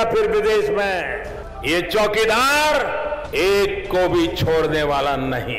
रहेगा फिर विदेश में। ये चौकीदार एक को भी छोड़ने वाला नहीं।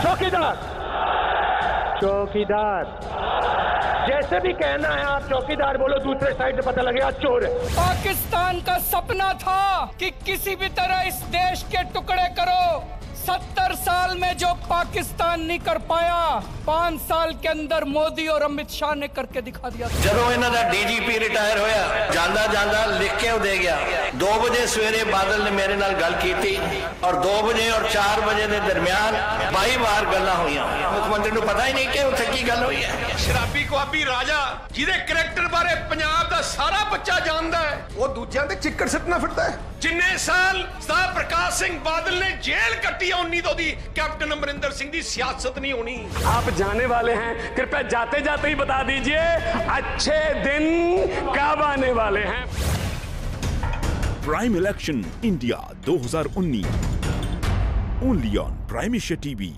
चौकीदार जैसे भी कहना है आप चौकीदार बोलो, दूसरे साइड से पता लगेगा चोर है। पाकिस्तान का सपना था कि किसी भी तरह इस देश के टुकड़े करो। 70 साल में जो पाकिस्तान नहीं कर पाया, 5 साल के अंदर मोदी और अमित शाह ने करके दिखा दिया। ਜਦੋਂ ਇਹਨਾਂ ਦਾ ਡੀਜੀਪੀ ਰਿਟਾਇਰ ਹੋਇਆ, ਜਾਂਦਾ ਜਾਂਦਾ ਲਿਖ ਕੇ ਉਹ ਦੇ ਗਿਆ। 2 ਵਜੇ ਸਵੇਰੇ ਬਾਦਲ ਨੇ ਮੇਰੇ ਨਾਲ ਗੱਲ ਕੀਤੀ ਔਰ 2 ਵਜੇ ਔਰ 4 ਵਜੇ ਦੇ ਦਰਮਿਆਨ 22 ਵਾਰ ਗੱਲਾਂ ਹੋਈਆਂ। ਮੁੱਖ ਮੰਤਰੀ ਨੂੰ ਪਤਾ ਹੀ ਨਹੀਂ ਕਿ ਉੱਥੇ ਕੀ ਗੱਲ ਹੋਈ ਹੈ। ਸ਼ਰਾਬੀ ਕੁਆਬੀ ਰਾਜਾ ਜਿਹਦੇ ਕਰੈਕਟਰ ਬਾਰੇ ਪੰਜਾਬ ਦਾ ਸਾਰਾ ਬੱਚਾ ਜਾਣਦਾ ਹੈ, ਉਹ ਦੂਜਿਆਂ ਤੇ ਚਿੱਕੜ ਸਿੱਟਣਾ ਫਿਰਦਾ ਹੈ। ਜਿੰਨੇ ਸਾਲ ਸਰਦਾਰ ਪ੍ਰਕਾਸ਼ ਸਿੰਘ ਬਾਦਲ ਨੇ ਜੇਲ੍ਹ ਕੱਟੀ, 19 ਦੀ कैप्टन अमरिंदर सिंह की सियासत नहीं होनी। आप जाने वाले हैं, कृपया जाते जाते ही बता दीजिए अच्छे दिन कब आने वाले हैं। Prime election India 2019 only on prime Asia TV.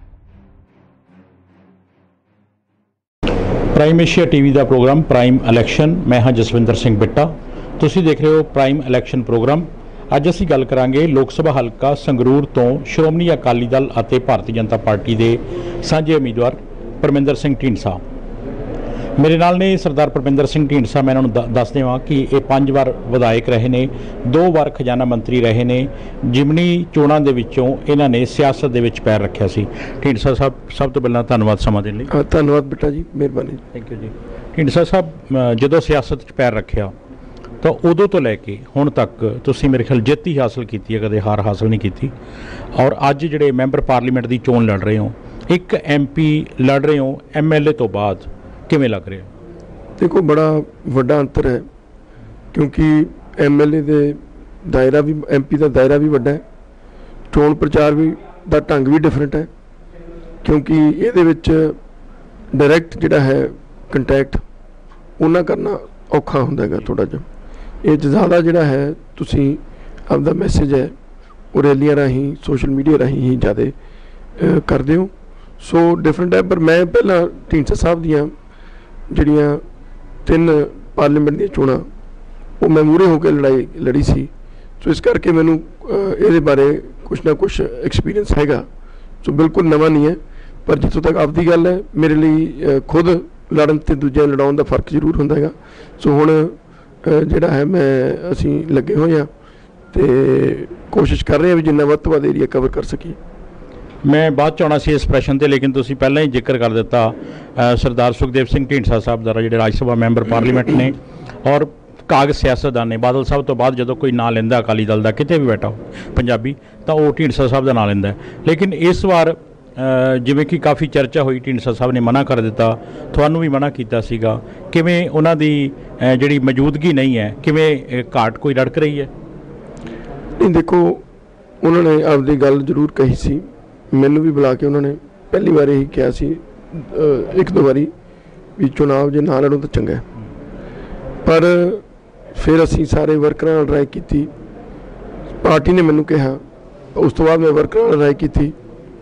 Prime Asia TV का प्रोग्राम प्राइम इलेक्शन, मैं हाँ जसविंदर सिंह बिट्टा। तुसीं देख रहे हो प्राइम इलेक्शन प्रोग्राम। ਅੱਜ ਅਸੀਂ ਗੱਲ ਕਰਾਂਗੇ ਲੋਕ ਸਭਾ ਹਲਕਾ ਸੰਗਰੂਰ ਤੋਂ ਸ਼੍ਰੋਮਣੀ ਅਕਾਲੀ ਦਲ ਅਤੇ ਭਾਰਤੀ ਜਨਤਾ ਪਾਰਟੀ ਦੇ ਸਾਂਝੇ ਉਮੀਦਵਾਰ ਪਰਮਿੰਦਰ ਸਿੰਘ ਢੀਂਡਸਾ। ਮੇਰੇ ਨਾਲ ਨੇ ਸਰਦਾਰ ਪਰਮਿੰਦਰ ਸਿੰਘ ਢੀਂਡਸਾ। ਮੈਂ ਇਹਨਾਂ ਨੂੰ ਦੱਸ ਦੇਵਾਂ ਕਿ ਇਹ 5 ਵਾਰ ਵਿਧਾਇਕ ਰਹੇ ਨੇ, 2 ਵਾਰ ਖਜ਼ਾਨਾ ਮੰਤਰੀ ਰਹੇ ਨੇ। ਜਿਮਨੀ ਚੋਣਾਂ ਦੇ ਵਿੱਚੋਂ ਇਹਨਾਂ ਨੇ ਸਿਆਸਤ ਦੇ ਵਿੱਚ ਪੈਰ ਰੱਖਿਆ ਸੀ। ਢੀਂਡਸਾ ਸਾਹਿਬ, ਸਭ ਤੋਂ ਪਹਿਲਾਂ ਧੰਨਵਾਦ ਸਮਾਂ ਦੇਣ ਲਈ। ਧੰਨਵਾਦ ਬੇਟਾ ਜੀ, ਮਿਹਰਬਾਨੀ। ਥੈਂਕ ਯੂ ਜੀ। ਢੀਂਡਸਾ ਸਾਹਿਬ, ਜਦੋਂ ਸਿਆਸਤ 'ਚ ਪੈਰ ਰੱਖਿਆ ਤਾਂ ਉਦੋਂ ਤੋਂ ਲੈ ਕੇ ਹੁਣ ਤੱਕ ਤੁਸੀਂ ਮੇਰੇ ਖਿਆਲ ਜਿੱਤ ਹੀ ਹਾਸਲ ਕੀਤੀ ਹੈ, ਕਦੇ ਹਾਰ ਹਾਸਲ ਨਹੀਂ ਕੀਤੀ। ਔਰ ਅੱਜ ਜਿਹੜੇ ਮੈਂਬਰ ਪਾਰਲੀਮੈਂਟ ਦੀ ਚੋਣ ਲੜ ਰਹੇ ਹੋ, ਇੱਕ MP ਲੜ ਰਹੇ ਹੋ MLA ਤੋਂ ਬਾਅਦ, ਕਿਵੇਂ ਲੱਗ ਰਿਹਾ? ਦੇਖੋ, ਬੜਾ ਵੱਡਾ ਅੰਤਰ ਹੈ ਕਿਉਂਕਿ MLA ਦੇ ਦਾਇਰਾ ਵੀ, MP ਦਾ ਦਾਇਰਾ ਵੀ ਵੱਡਾ ਹੈ। ਚੋਣ ਪ੍ਰਚਾਰ ਵੀ ਦਾ ਢੰਗ ਵੀ ਡਿਫਰੈਂਟ ਹੈ ਕਿਉਂਕਿ ਇਹਦੇ ਵਿੱਚ ਡਾਇਰੈਕਟ ਜਿਹੜਾ ਹੈ ਕੰਟੈਕਟ ਉਹਨਾਂ ਕਰਨਾ ਔਖਾ ਹੁੰਦਾ ਹੈਗਾ ਥੋੜ੍ਹਾ ਜਿਹਾ। ਇਹ ਜ਼ਿਆਦਾ ਜਿਹੜਾ ਹੈ ਤੁਸੀਂ ਆਪਦਾ ਮੈਸੇਜ ਹੈ ਉਹ ਰੈਲੀਆਂ ਰਾਹੀਂ, ਸੋਸ਼ਲ ਮੀਡੀਆ ਰਾਹੀਂ ਹੀ ਜ਼ਿਆਦਾ ਕਰਦੇ ਹੋ। ਸੋ ਡਿਫਰੈਂਟ ਹੈ। ਪਰ ਮੈਂ ਪਹਿਲਾਂ ਢੀਂਡਸਾ ਸਾਹਿਬ ਦੀਆਂ ਜਿਹੜੀਆਂ 3 ਪਾਰਲੀਮੈਂਟ ਦੀਆਂ ਚੋਣਾਂ ਉਹ ਮੈਂ ਮੂਹਰੇ ਹੋ ਕੇ ਲੜੀ ਸੀ। ਸੋ ਇਸ ਕਰਕੇ ਮੈਨੂੰ ਇਹਦੇ ਬਾਰੇ ਕੁਛ ਨਾ ਕੁਛ ਐਕਸਪੀਰੀਅੰਸ ਹੈਗਾ। ਸੋ ਬਿਲਕੁਲ ਨਵਾਂ ਨਹੀਂ ਹੈ, ਪਰ ਜਿੱਥੋਂ ਤੱਕ ਆਪਦੀ ਗੱਲ ਹੈ, ਮੇਰੇ ਲਈ ਖੁਦ ਲੜਨ ਅਤੇ ਦੂਜਿਆਂ ਨੂੰ ਲੜਾਉਣ ਦਾ ਫਰਕ ਜ਼ਰੂਰ ਹੁੰਦਾ ਹੈਗਾ। ਸੋ ਹੁਣ ਜਿਹੜਾ ਹੈ ਅਸੀਂ ਲੱਗੇ ਹੋਏ ਹਾਂ ਅਤੇ ਕੋਸ਼ਿਸ਼ ਕਰ ਰਹੇ ਹਾਂ ਵੀ ਜਿੰਨਾ ਵੱਧ ਤੋਂ ਵੱਧ ਏਰੀਆ ਕਵਰ ਕਰ ਸਕੀਏ। ਮੈਂ ਬਾਅਦ 'ਚ ਆਉਣਾ ਸੀ ਇਸ ਪ੍ਰਸ਼ਨ 'ਤੇ, ਲੇਕਿਨ ਤੁਸੀਂ ਪਹਿਲਾਂ ਹੀ ਜ਼ਿਕਰ ਕਰ ਦਿੱਤਾ ਸਰਦਾਰ ਸੁਖਦੇਵ ਸਿੰਘ ਢੀਂਡਸਾ ਸਾਹਿਬ ਦਾ, ਜਿਹੜੇ ਰਾਜ ਸਭਾ ਮੈਂਬਰ ਪਾਰਲੀਮੈਂਟ ਨੇ ਔਰ ਕਾਗਜ਼ ਸਿਆਸਤਦਾਨ ਨੇ। ਬਾਦਲ ਸਾਹਿਬ ਤੋਂ ਬਾਅਦ ਜਦੋਂ ਕੋਈ ਨਾਂ ਲੈਂਦਾ ਅਕਾਲੀ ਦਲ ਦਾ ਕਿਤੇ ਵੀ ਬੈਠਾ ਹੋ ਪੰਜਾਬੀ, ਤਾਂ ਉਹ ਢੀਂਡਸਾ ਸਾਹਿਬ ਦਾ ਨਾਂ ਲੈਂਦਾ। ਲੇਕਿਨ ਇਸ ਵਾਰ ਜਿਵੇਂ ਕਿ ਕਾਫੀ ਚਰਚਾ ਹੋਈ, ਢੀਂਡਸਾ ਸਾਹਿਬ ਨੇ ਮਨਾ ਕਰ ਦਿੱਤਾ, ਤੁਹਾਨੂੰ ਵੀ ਮਨਾ ਕੀਤਾ ਸੀਗਾ। ਕਿਵੇਂ ਉਹਨਾਂ ਦੀ ਜਿਹੜੀ ਮੌਜੂਦਗੀ ਨਹੀਂ ਹੈ, ਕਿਵੇਂ ਘਾਟ ਕੋਈ ਰੜਕ ਰਹੀ ਹੈ? ਨਹੀਂ, ਦੇਖੋ, ਉਹਨਾਂ ਨੇ ਆਪਦੀ ਗੱਲ ਜ਼ਰੂਰ ਕਹੀ ਸੀ। ਮੈਨੂੰ ਵੀ ਬੁਲਾ ਕੇ ਉਹਨਾਂ ਨੇ ਪਹਿਲੀ ਵਾਰ ਇਹੀ ਕਿਹਾ ਸੀ 1-2 ਵਾਰੀ ਵੀ ਚੁਣਾਵ ਜੇ ਨਾ ਲੜੋ ਤਾਂ ਚੰਗਾ। ਪਰ ਫਿਰ ਅਸੀਂ ਸਾਰੇ ਵਰਕਰਾਂ ਨਾਲ ਰਾਏ ਕੀਤੀ, ਪਾਰਟੀ ਨੇ ਮੈਨੂੰ ਕਿਹਾ, ਉਸ ਤੋਂ ਬਾਅਦ ਮੈਂ ਵਰਕਰਾਂ ਨਾਲ ਰਾਏ ਕੀਤੀ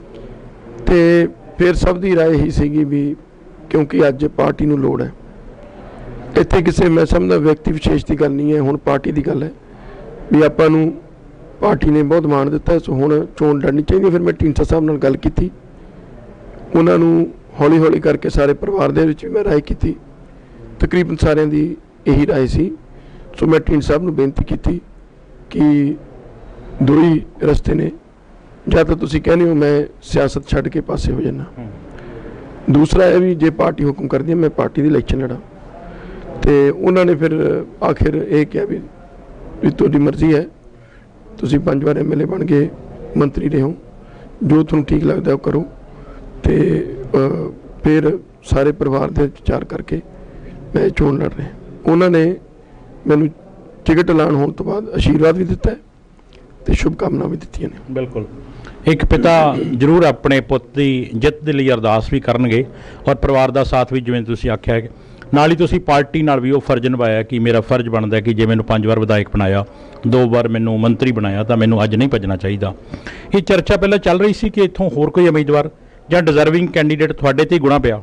ਅਤੇ ਫਿਰ ਸਭ ਦੀ ਰਾਏ ਇਹੀ ਸੀਗੀ ਵੀ ਕਿਉਂਕਿ ਅੱਜ ਪਾਰਟੀ ਨੂੰ ਲੋੜ ਹੈ। ਇੱਥੇ ਕਿਸੇ ਮੈਂ ਸਮਝਦਾ ਵਿਅਕਤੀ ਵਿਸ਼ੇਸ਼ ਦੀ ਗੱਲ ਨਹੀਂ ਹੈ, ਹੁਣ ਪਾਰਟੀ ਦੀ ਗੱਲ ਹੈ ਵੀ ਆਪਾਂ ਨੂੰ ਪਾਰਟੀ ਨੇ ਬਹੁਤ ਮਾਣ ਦਿੱਤਾ। ਸੋ ਹੁਣ ਚੋਣ ਲੜਨੀ ਚਾਹੀਦੀ। ਫਿਰ ਮੈਂ ਢੀਂਡਸਾ ਸਾਹਿਬ ਨਾਲ ਗੱਲ ਕੀਤੀ, ਉਹਨਾਂ ਨੂੰ ਹੌਲੀ ਹੌਲੀ ਕਰਕੇ ਸਾਰੇ ਪਰਿਵਾਰ ਦੇ ਵਿੱਚ ਵੀ ਮੈਂ ਰਾਏ ਕੀਤੀ। ਤਕਰੀਬਨ ਸਾਰਿਆਂ ਦੀ ਇਹੀ ਰਾਏ ਸੀ। ਸੋ ਮੈਂ ਢੀਂਡਸਾ ਸਾਹਿਬ ਨੂੰ ਬੇਨਤੀ ਕੀਤੀ ਕਿ 2 ਹੀ ਰਸਤੇ ਨੇ, ਜਾਂ ਤਾਂ ਤੁਸੀਂ ਕਹਿੰਦੇ ਹੋ ਮੈਂ ਸਿਆਸਤ ਛੱਡ ਕੇ ਪਾਸੇ ਹੋ ਜਾਂਦਾ, ਦੂਸਰਾ ਇਹ ਵੀ ਜੇ ਪਾਰਟੀ ਹੁਕਮ ਕਰਦੀ ਹੈ ਮੈਂ ਪਾਰਟੀ ਦੀ ਇਲੈਕਸ਼ਨ ਲੜਾਂ। ਅਤੇ ਉਹਨਾਂ ਨੇ ਫਿਰ ਆਖਿਰ ਇਹ ਕਿਹਾ ਵੀ ਤੁਹਾਡੀ ਮਰਜ਼ੀ ਹੈ, ਤੁਸੀਂ 5 ਵਾਰ MLA ਬਣ ਗਏ, ਮੰਤਰੀ ਰਹੇ ਹੋ, ਜੋ ਤੁਹਾਨੂੰ ਠੀਕ ਲੱਗਦਾ ਉਹ ਕਰੋ। ਅਤੇ ਫਿਰ ਸਾਰੇ ਪਰਿਵਾਰ ਦੇ ਵਿਚਾਰ ਕਰਕੇ ਮੈਂ ਚੋਣ ਲੜ ਰਿਹਾ। ਉਹਨਾਂ ਨੇ ਮੈਨੂੰ ਟਿਕਟ ਐਲਾਨ ਹੋਣ ਤੋਂ ਬਾਅਦ ਆਸ਼ੀਰਵਾਦ ਵੀ ਦਿੱਤਾ ਅਤੇ ਸ਼ੁਭਕਾਮਨਾ ਵੀ ਦਿੱਤੀਆਂ ਨੇ। ਬਿਲਕੁਲ, ਇੱਕ ਪਿਤਾ ਜ਼ਰੂਰ ਆਪਣੇ ਪੁੱਤ ਦੀ ਜਿੱਤ ਦੇ ਲਈ ਅਰਦਾਸ ਵੀ ਕਰਨਗੇ ਔਰ ਪਰਿਵਾਰ ਦਾ ਸਾਥ ਵੀ, ਜਿਵੇਂ ਤੁਸੀਂ ਆਖਿਆ, ਨਾਲ ਹੀ ਤੁਸੀਂ ਪਾਰਟੀ ਨਾਲ ਵੀ ਉਹ ਫਰਜ਼ ਨਿਭਾਇਆ ਕਿ ਮੇਰਾ ਫਰਜ਼ ਬਣਦਾ ਕਿ ਜੇ ਮੈਨੂੰ 5 ਵਾਰ ਵਿਧਾਇਕ ਬਣਾਇਆ, 2 ਵਾਰ ਮੈਨੂੰ ਮੰਤਰੀ ਬਣਾਇਆ, ਤਾਂ ਮੈਨੂੰ ਅੱਜ ਨਹੀਂ ਭੱਜਣਾ ਚਾਹੀਦਾ। ਇਹ ਚਰਚਾ ਪਹਿਲਾਂ ਚੱਲ ਰਹੀ ਸੀ ਕਿ ਇੱਥੋਂ ਹੋਰ ਕੋਈ ਉਮੀਦਵਾਰ ਜਾਂ ਡਿਜ਼ਰਵਿੰਗ ਕੈਂਡੀਡੇਟ ਤੁਹਾਡੇ 'ਤੇ ਗੁਣਾ ਪਿਆ?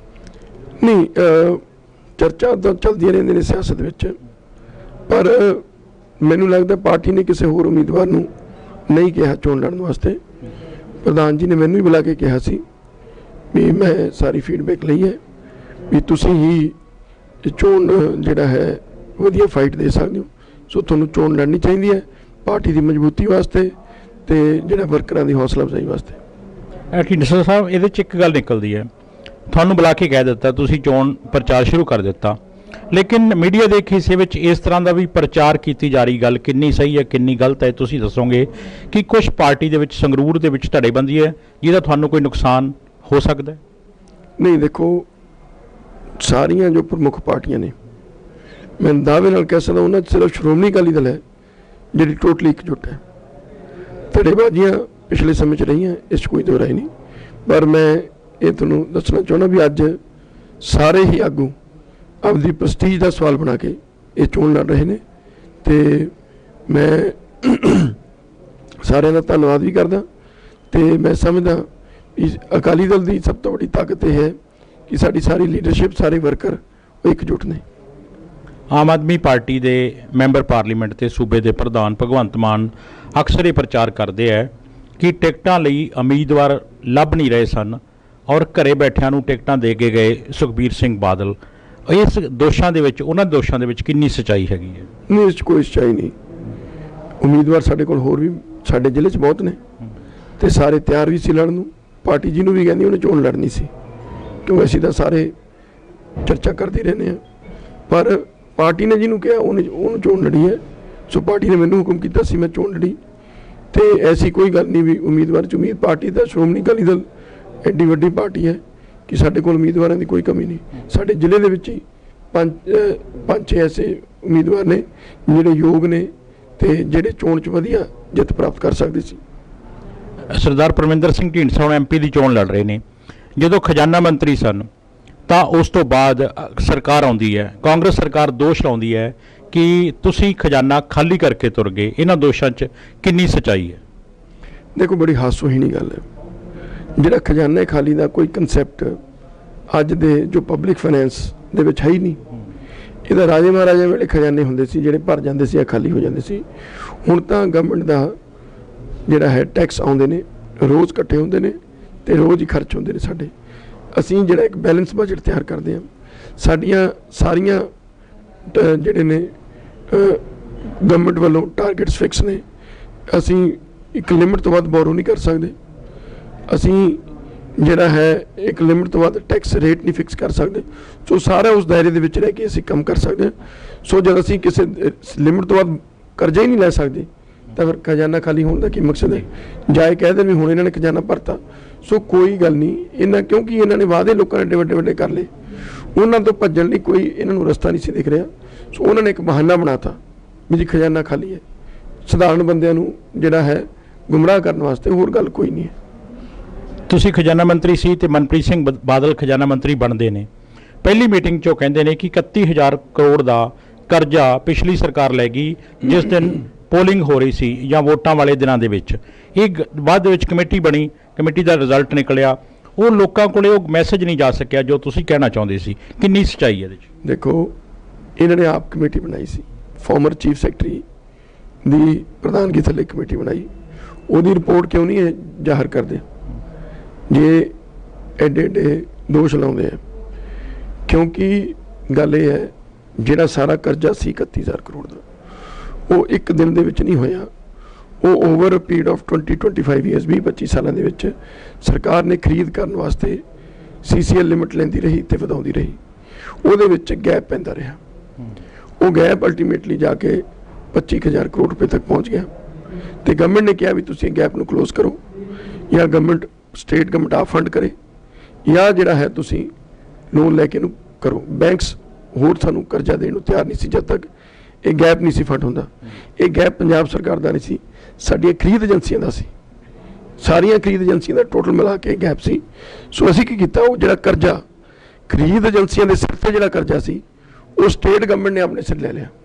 ਨਹੀਂ, ਚਰਚਾ ਤਾਂ ਚੱਲਦੀਆਂ ਰਹਿੰਦੀਆਂ ਨੇ ਸਿਆਸਤ ਵਿੱਚ, ਪਰ ਮੈਨੂੰ ਲੱਗਦਾ ਪਾਰਟੀ ਨੇ ਕਿਸੇ ਹੋਰ ਉਮੀਦਵਾਰ ਨੂੰ ਨਹੀਂ ਕਿਹਾ ਚੋਣ ਲੜਨ ਵਾਸਤੇ। ਪ੍ਰਧਾਨ ਜੀ ਨੇ ਮੈਨੂੰ ਵੀ ਬੁਲਾ ਕੇ ਕਿਹਾ ਸੀ ਵੀ ਮੈਂ ਸਾਰੀ ਫੀਡਬੈਕ ਲਈ ਹੈ ਵੀ ਤੁਸੀਂ ਹੀ ਚੋਣ ਜਿਹੜਾ ਹੈ ਵਧੀਆ ਫਾਈਟ ਦੇ ਸਕਦੇ ਹੋ, ਸੋ ਤੁਹਾਨੂੰ ਚੋਣ ਲੜਨੀ ਚਾਹੀਦੀ ਹੈ ਪਾਰਟੀ ਦੀ ਮਜ਼ਬੂਤੀ ਵਾਸਤੇ ਤੇ ਜਿਹੜਾ ਵਰਕਰਾਂ ਦੀ ਹੌਸਲਾ ਅਫਜ਼ਾਈ ਵਾਸਤੇ। ਢੀਂਡਸਾ ਸਾਹਿਬ, ਇਹਦੇ 'ਚ ਇੱਕ ਗੱਲ ਨਿਕਲਦੀ ਹੈ, ਤੁਹਾਨੂੰ ਬੁਲਾ ਕੇ ਕਹਿ ਦਿੱਤਾ, ਤੁਸੀਂ ਚੋਣ ਪ੍ਰਚਾਰ ਸ਼ੁਰੂ ਕਰ ਦਿੱਤਾ, ਲੇਕਿਨ ਮੀਡੀਆ ਦੇ ਇੱਕ ਹਿੱਸੇ ਵਿੱਚ ਇਸ ਤਰ੍ਹਾਂ ਦਾ ਵੀ ਪ੍ਰਚਾਰ ਕੀਤੀ ਜਾ ਰਹੀ, ਗੱਲ ਕਿੰਨੀ ਸਹੀ ਹੈ ਕਿੰਨੀ ਗਲਤ ਹੈ ਤੁਸੀਂ ਦੱਸੋਗੇ ਕਿ ਕੁਝ ਪਾਰਟੀ ਦੇ ਵਿੱਚ ਸੰਗਰੂਰ ਦੇ ਵਿੱਚ ਧੜੇਬੰਦੀ ਹੈ ਜਿਹਦਾ ਤੁਹਾਨੂੰ ਕੋਈ ਨੁਕਸਾਨ ਹੋ ਸਕਦਾ ਹੈ? ਨਹੀਂ, ਦੇਖੋ ਸਾਰੀਆਂ ਜੋ ਪ੍ਰਮੁੱਖ ਪਾਰਟੀਆਂ ਨੇ, ਮੈਂ ਦਾਅਵੇ ਨਾਲ ਕਹਿ ਸਕਦਾ ਉਹਨਾਂ 'ਚ ਸਿਰਫ ਸ਼੍ਰੋਮਣੀ ਅਕਾਲੀ ਦਲ ਹੈ ਜਿਹੜੀ ਟੋਟਲੀ ਇਕਜੁੱਟ ਹੈ। ਧੜੇਬਾਜ਼ੀਆਂ ਪਿਛਲੇ ਸਮੇਂ 'ਚ ਰਹੀਆਂ, ਇਸ 'ਚ ਕੋਈ ਦੋ ਰਾਏ ਨਹੀਂ, ਪਰ ਮੈਂ ਇਹ ਤੁਹਾਨੂੰ ਦੱਸਣਾ ਚਾਹੁੰਦਾ ਵੀ ਅੱਜ ਸਾਰੇ ਹੀ ਆਗੂ ਆਪਦੀ ਪ੍ਰਸਟੀਜ ਦਾ ਸਵਾਲ ਬਣਾ ਕੇ ਇਹ ਚੋਣ ਲੜ ਰਹੇ ਨੇ ਤੇ ਮੈਂ ਸਾਰਿਆਂ ਦਾ ਧੰਨਵਾਦ ਵੀ ਕਰਦਾ ਤੇ ਮੈਂ ਸਮਝਦਾ ਵੀ ਅਕਾਲੀ ਦਲ ਦੀ ਸਭ ਤੋਂ ਵੱਡੀ ਤਾਕਤ ਇਹ ਹੈ ਕਿ ਸਾਡੀ ਸਾਰੀ ਲੀਡਰਸ਼ਿਪ, ਸਾਰੇ ਵਰਕਰ ਉਹ ਇਕਜੁੱਟ ਨੇ। ਆਮ ਆਦਮੀ ਪਾਰਟੀ ਦੇ ਮੈਂਬਰ ਪਾਰਲੀਮੈਂਟ ਤੇ ਸੂਬੇ ਦੇ ਪ੍ਰਧਾਨ ਭਗਵੰਤ ਮਾਨ ਅਕਸਰ ਇਹ ਪ੍ਰਚਾਰ ਕਰਦੇ ਹੈ ਕਿ ਟਿਕਟਾਂ ਲਈ ਉਮੀਦਵਾਰ ਲੱਭ ਨਹੀਂ ਰਹੇ ਸਨ ਔਰ ਘਰੇ ਬੈਠਿਆਂ ਨੂੰ ਟਿਕਟਾਂ ਦੇ ਕੇ ਗਏ ਸੁਖਬੀਰ ਸਿੰਘ ਬਾਦਲ। ਇਸ ਦੋਸ਼ਾਂ ਦੇ ਵਿੱਚ, ਉਹਨਾਂ ਦੋਸ਼ਾਂ ਦੇ ਵਿੱਚ ਕਿੰਨੀ ਸੱਚਾਈ ਹੈਗੀ ਹੈ? ਨਹੀਂ, ਇਸ 'ਚ ਕੋਈ ਸੱਚਾਈ ਨਹੀਂ। ਉਮੀਦਵਾਰ ਸਾਡੇ ਕੋਲ ਹੋਰ ਵੀ ਸਾਡੇ ਜ਼ਿਲ੍ਹੇ 'ਚ ਬਹੁਤ ਨੇ ਤੇ ਸਾਰੇ ਤਿਆਰ ਵੀ ਸੀ ਲੜਨ ਨੂੰ। ਪਾਰਟੀ ਜਿਹਨੂੰ ਵੀ ਕਹਿੰਦੀ ਉਹਨੇ ਚੋਣ ਲੜਨੀ ਸੀ, ਕਿਉਂਕਿ ਅਸੀਂ ਤਾਂ ਸਾਰੇ ਚਰਚਾ ਕਰਦੇ ਰਹਿੰਦੇ ਹਾਂ, ਪਰ ਪਾਰਟੀ ਨੇ ਜਿਹਨੂੰ ਕਿਹਾ ਉਹਨੂੰ ਚੋਣ ਲੜੀ ਹੈ। ਸੋ ਪਾਰਟੀ ਨੇ ਮੈਨੂੰ ਹੁਕਮ ਕੀਤਾ ਸੀ, ਮੈਂ ਚੋਣ ਲੜੀ ਤੇ ਐਸੀ ਕੋਈ ਗੱਲ ਨਹੀਂ ਵੀ ਉਮੀਦਵਾਰ 'ਚ ਉਮੀਦ। ਪਾਰਟੀ ਦਾ ਸ਼੍ਰੋਮਣੀ ਅਕਾਲੀ ਦਲ ਐਡੀ ਵੱਡੀ ਪਾਰਟੀ ਹੈ ਕਿ ਸਾਡੇ ਕੋਲ ਉਮੀਦਵਾਰਾਂ ਦੀ ਕੋਈ ਕਮੀ ਨਹੀਂ। ਸਾਡੇ ਜ਼ਿਲ੍ਹੇ ਦੇ ਵਿੱਚ ਹੀ ਪੰਜ ਛੇ ਐਸੇ ਉਮੀਦਵਾਰ ਨੇ ਜਿਹੜੇ ਯੋਗ ਨੇ ਤੇ ਜਿਹੜੇ ਚੋਣ 'ਚ ਵਧੀਆ ਜਿੱਤ ਪ੍ਰਾਪਤ ਕਰ ਸਕਦੇ ਸੀ। ਸਰਦਾਰ ਪਰਮਿੰਦਰ ਸਿੰਘ ਢੀਂਡਸਾ ਹੁਣ MP ਦੀ ਚੋਣ ਲੜ ਰਹੇ ਨੇ। ਜਦੋਂ ਖਜ਼ਾਨਾ ਮੰਤਰੀ ਸਨ ਤਾਂ ਉਸ ਤੋਂ ਬਾਅਦ ਸਰਕਾਰ ਆਉਂਦੀ ਹੈ, ਕਾਂਗਰਸ ਸਰਕਾਰ ਦੋਸ਼ ਲਾਉਂਦੀ ਹੈ ਕਿ ਤੁਸੀਂ ਖਜ਼ਾਨਾ ਖਾਲੀ ਕਰਕੇ ਤੁਰ ਗਏ। ਇਹਨਾਂ ਦੋਸ਼ਾਂ 'ਚ ਕਿੰਨੀ ਸੱਚਾਈ ਹੈ? ਦੇਖੋ, ਬੜੀ ਹਾਸੋਹੀਣੀ ਗੱਲ ਹੈ। ਜਿਹੜਾ ਖਜ਼ਾਨਾ ਖਾਲੀ ਦਾ ਕੋਈ ਕਨਸੈਪਟ ਅੱਜ ਦੇ ਜੋ ਪਬਲਿਕ ਫਾਈਨੈਂਸ ਦੇ ਵਿੱਚ ਹੈ ਹੀ ਨਹੀਂ। ਇਹਦਾ ਰਾਜੇ ਮਹਾਰਾਜੇ ਵੇਲੇ ਖਜ਼ਾਨੇ ਹੁੰਦੇ ਸੀ ਜਿਹੜੇ ਭਰ ਜਾਂਦੇ ਸੀ ਜਾਂ ਖਾਲੀ ਹੋ ਜਾਂਦੇ ਸੀ। ਹੁਣ ਤਾਂ ਗਵਰਨਮੈਂਟ ਦਾ ਜਿਹੜਾ ਹੈ ਟੈਕਸ ਆਉਂਦੇ ਨੇ, ਰੋਜ਼ ਇਕੱਠੇ ਹੁੰਦੇ ਨੇ ਤੇ ਰੋਜ਼ ਹੀ ਖਰਚ ਹੁੰਦੇ ਨੇ ਸਾਡੇ। ਅਸੀਂ ਜਿਹੜਾ ਇੱਕ ਬੈਲੈਂਸ ਬਜਟ ਤਿਆਰ ਕਰਦੇ ਹਾਂ, ਸਾਡੀਆਂ ਸਾਰੀਆਂ ਜਿਹੜੇ ਨੇ ਗਵਰਨਮੈਂਟ ਵੱਲੋਂ ਟਾਰਗੇਟਸ ਫਿਕਸ ਨੇ। ਅਸੀਂ ਇੱਕ ਲਿਮਿਟ ਤੋਂ ਵੱਧ ਬੋਰੋ ਨਹੀਂ ਕਰ ਸਕਦੇ। ਅਸੀਂ ਜਿਹੜਾ ਹੈ ਇੱਕ ਲਿਮਿਟ ਤੋਂ ਵੱਧ ਟੈਕਸ ਰੇਟ ਨਹੀਂ ਫਿਕਸ ਕਰ ਸਕਦੇ। ਸੋ ਸਾਰਾ ਉਸ ਦਾਇਰੇ ਦੇ ਵਿੱਚ ਰਹਿ ਕੇ ਅਸੀਂ ਕੰਮ ਕਰ ਸਕਦੇ ਹਾਂ। ਸੋ ਜਦ ਅਸੀਂ ਕਿਸੇ ਲਿਮਿਟ ਤੋਂ ਵੱਧ ਕਰਜ਼ਾ ਹੀ ਨਹੀਂ ਲੈ ਸਕਦੇ ਤਾਂ ਫਿਰ ਖਜ਼ਾਨਾ ਖਾਲੀ ਹੋਣ ਦਾ ਕੀ ਮਕਸਦ ਹੈ? ਜਾਏ ਕਹਿ ਦੇਣ ਵੀ ਹੁਣ ਇਹਨਾਂ ਨੇ ਖਜ਼ਾਨਾ ਭਰਤਾ। ਸੋ ਕੋਈ ਗੱਲ ਨਹੀਂ ਇਹਨਾਂ, ਕਿਉਂਕਿ ਇਹਨਾਂ ਨੇ ਵਾਅਦੇ ਲੋਕਾਂ ਨੇ ਵੱਡੇ ਕਰ ਲਏ, ਉਹਨਾਂ ਤੋਂ ਭੱਜਣ ਲਈ ਕੋਈ ਇਹਨਾਂ ਨੂੰ ਰਸਤਾ ਨਹੀਂ ਸੀ ਦਿਖ ਰਿਹਾ। ਸੋ ਉਹਨਾਂ ਨੇ ਇੱਕ ਬਹਾਨਾ ਬਣਾਤਾ ਵੀ ਜੀ ਖਜ਼ਾਨਾ ਖਾਲੀ ਹੈ, ਸਧਾਰਨ ਬੰਦਿਆਂ ਨੂੰ ਜਿਹੜਾ ਹੈ ਗੁੰਮਰਾਹ ਕਰਨ ਵਾਸਤੇ, ਹੋਰ ਗੱਲ ਕੋਈ ਨਹੀਂ ਹੈ। ਤੁਸੀਂ ਖਜ਼ਾਨਾ ਮੰਤਰੀ ਸੀ ਤੇ ਮਨਪ੍ਰੀਤ ਸਿੰਘ ਬਾਦਲ ਖਜ਼ਾਨਾ ਮੰਤਰੀ ਬਣਦੇ ਨੇ। ਪਹਿਲੀ ਮੀਟਿੰਗ 'ਚੋਂ ਕਹਿੰਦੇ ਨੇ ਕਿ 31,000 ਕਰੋੜ ਦਾ ਕਰਜ਼ਾ ਪਿਛਲੀ ਸਰਕਾਰ ਲੈ ਗਈ ਜਿਸ ਦਿਨ ਪੋਲਿੰਗ ਹੋ ਰਹੀ ਸੀ ਜਾਂ ਵੋਟਾਂ ਵਾਲੇ ਦਿਨਾਂ ਦੇ ਵਿੱਚ। ਇਹ ਬਾਅਦ ਦੇ ਵਿੱਚ ਕਮੇਟੀ ਬਣੀ, ਕਮੇਟੀ ਦਾ ਰਿਜ਼ਲਟ ਨਿਕਲਿਆ, ਉਹ ਲੋਕਾਂ ਕੋਲੇ ਉਹ ਮੈਸੇਜ ਨਹੀਂ ਜਾ ਸਕਿਆ ਜੋ ਤੁਸੀਂ ਕਹਿਣਾ ਚਾਹੁੰਦੇ ਸੀ। ਕਿੰਨੀ ਸੱਚਾਈ ਹੈ ਇਹਦੇ 'ਚ? ਦੇਖੋ, ਇਹਨਾਂ ਨੇ ਆਪ ਕਮੇਟੀ ਬਣਾਈ ਸੀ, ਫਾਰਮਰ ਚੀਫ ਸੈਕਟਰੀ ਦੀ ਪ੍ਰਧਾਨਗੀ ਥੱਲੇ ਕਮੇਟੀ ਬਣਾਈ। ਉਹਦੀ ਰਿਪੋਰਟ ਕਿਉਂ ਨਹੀਂ ਇਹ ਜ਼ਾਹਰ ਕਰਦੇ ਜੇ ਐਡੇ ਦੋਸ਼ ਲਾਉਂਦੇ ਆ? ਕਿਉਂਕਿ ਗੱਲ ਇਹ ਹੈ ਜਿਹੜਾ ਸਾਰਾ ਕਰਜ਼ਾ ਸੀ 31,000 ਕਰੋੜ ਦਾ, ਉਹ ਇੱਕ ਦਿਨ ਦੇ ਵਿੱਚ ਨਹੀਂ ਹੋਇਆ। ਉਹ over a period of 20-25 years, 20-25 ਸਾਲਾਂ ਦੇ ਵਿੱਚ ਸਰਕਾਰ ਨੇ ਖਰੀਦ ਕਰਨ ਵਾਸਤੇ CCL ਲਿਮਿਟ ਲੈਂਦੀ ਰਹੀ ਤੇ ਵਧਾਉਂਦੀ ਰਹੀ। ਉਹਦੇ ਵਿੱਚ ਗੈਪ ਪੈਂਦਾ ਰਿਹਾ। ਉਹ ਗੈਪ ਅਲਟੀਮੇਟਲੀ ਜਾ ਕੇ 25,000 ਕਰੋੜ ਰੁਪਏ ਤੱਕ ਪਹੁੰਚ ਗਿਆ ਤੇ ਗਵਰਨਮੈਂਟ ਨੇ ਕਿਹਾ ਵੀ ਤੁਸੀਂ ਗੈਪ ਨੂੰ ਕਲੋਜ਼ ਕਰੋ, ਜਾਂ ਗਵਰਨਮੈਂਟ ਸਟੇਟ ਗਵਰਨਮੈਂਟ ਆਪ ਫੰਡ ਕਰੇ, ਜਾਂ ਜਿਹੜਾ ਹੈ ਤੁਸੀਂ ਲੋਨ ਲੈ ਕੇ ਇਹਨੂੰ ਕਰੋ। ਬੈਂਕਸ ਹੋਰ ਸਾਨੂੰ ਕਰਜ਼ਾ ਦੇਣ ਨੂੰ ਤਿਆਰ ਨਹੀਂ ਸੀ ਜਦ ਤੱਕ ਇਹ ਗੈਪ ਨਹੀਂ ਸੀ ਫੰਡ ਹੁੰਦਾ। ਇਹ ਗੈਪ ਪੰਜਾਬ ਸਰਕਾਰ ਦਾ ਨਹੀਂ ਸੀ, ਸਾਡੀਆਂ ਖਰੀਦ ਏਜੰਸੀਆਂ ਦਾ ਸੀ। ਸਾਰੀਆਂ ਖਰੀਦ ਏਜੰਸੀਆਂ ਦਾ ਟੋਟਲ ਮਿਲਾ ਕੇ ਗੈਪ ਸੀ। ਸੋ ਅਸੀਂ ਕੀ ਕੀਤਾ, ਉਹ ਜਿਹੜਾ ਕਰਜ਼ਾ ਖਰੀਦ ਏਜੰਸੀਆਂ ਦੇ ਸਿਰ ਤੇ ਜਿਹੜਾ ਕਰਜ਼ਾ ਸੀ ਉਹ ਸਟੇਟ ਗਵਰਨਮੈਂਟ ਨੇ ਆਪਣੇ ਸਿਰ ਲੈ ਲਿਆ